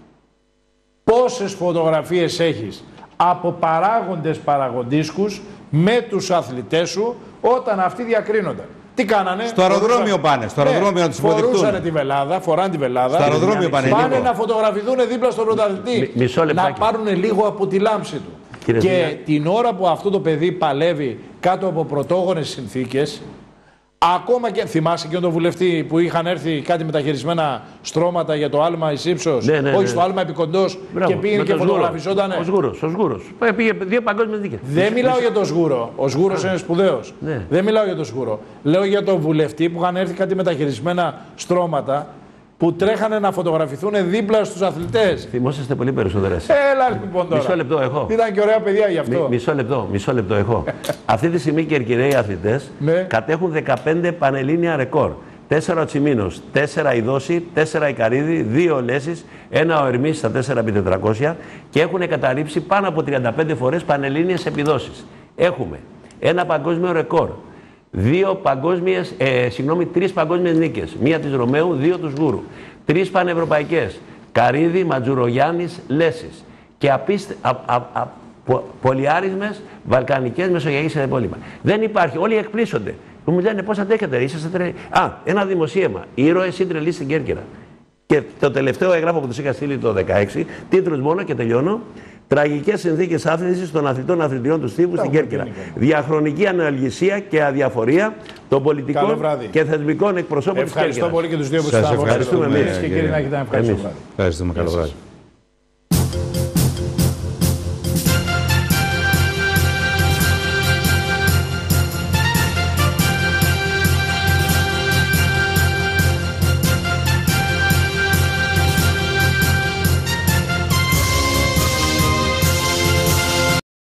πόσες φωτογραφίες έχεις από παράγοντες παραγοντίσκους με τους αθλητές σου όταν αυτοί διακρίνονταν? Τι κάνανε? Στο αεροδρόμιο φορούσαν... πάνε. Στο αεροδρόμιο ναι, να τους υποδεικτούν. Φορούσανε τη βελάδα, φοράνε τη βελάδα. Στο αεροδρόμιο πάνε. Πάνε να φωτογραφηθούν δίπλα στον πρωταθλητή. Να πάρουν λίγο από τη λάμψη του. Κύριε και Ζήνια. Την ώρα που αυτό το παιδί παλεύει κάτω από πρωτόγονες συνθήκες, ακόμα και θυμάσαι και τον βουλευτή που είχαν έρθει κάτι μεταχειρισμένα στρώματα για το άλμα εις ύψος, ναι, ναι, ναι. όχι στο άλμα επικοντός, και πήγαινε και φωτογραφιζόταν. Ο Σγούρος, ο Σγούρος. Πήγε δύο παγκόσμιες δίκες. Δεν μιλάω για τον Σγούρο. Ο Σγούρος είναι σπουδαίος. Ναι. Δεν μιλάω για τον Σγούρο. Λέω για τον βουλευτή που είχαν έρθει κάτι μεταχειρισμένα στρώματα, που τρέχανε να φωτογραφηθούν δίπλα στους αθλητές. Θυμόσαστε πολύ περισσότερες. Έλα λοιπόν τώρα. Μισό λεπτό έχω. Ήταν και ωραία παιδιά γι' αυτό. Μι, μισό λεπτό, μισό λεπτό έχω. Αυτή τη στιγμή οι κερκυραίοι αθλητές ναι. κατέχουν δεκαπέντε πανελλήνια ρεκόρ. Τέσσερα ο Τσιμίνος, τέσσερα η Δόση, τέσσερα η Καρύδη, δύο ο Λέσης, ένα ο Ερμής στα τέσσερα επί τετρακόσια και έχουν καταρρύψει πάνω από τριάντα πέντε φορές πανελλήνιες επιδόσεις. Έχουμε ένα παγκόσμιο ρεκόρ. Δύο παγκόσμιες, ε, συγγνώμη, τρεις παγκόσμιες νίκες. Μία της Ρωμαίου, δύο του Σγούρου. Τρεις πανευρωπαϊκές. Καρύδη, Ματζουρογιάννης, Λέσης. Και απίστε, α, α, α, πο, πολυάριθμες βαλκανικές, μεσογειακές και τα υπόλοιπα. Δεν υπάρχει. Όλοι εκπλήσονται. Μου λένε πώς αντέχετε, είσαστε τρελοί. Α, ένα δημοσίευμα. Ήρωες ή τρελοί στην Κέρκυρα. Και το τελευταίο έγγραφο που τους είχα στείλει το δεκαέξι, τίτλους μόνο και τελειώνω. Τραγικές συνθήκες άφηνσης των αθλητών αθλητριών του Στίβου στην Κέρκυρα. Διαχρονική αναλγησία και αδιαφορία των πολιτικών και θεσμικών εκπροσώπων της Κέρκυρας. Ευχαριστώ πολύ και τους δύο που σας ήρθαν. Ευχαριστούμε εμείς. Και κύριοι, να έχετε ένα ευχαριστώ βράδυ. Ευχαριστούμε. Καλό βράδυ.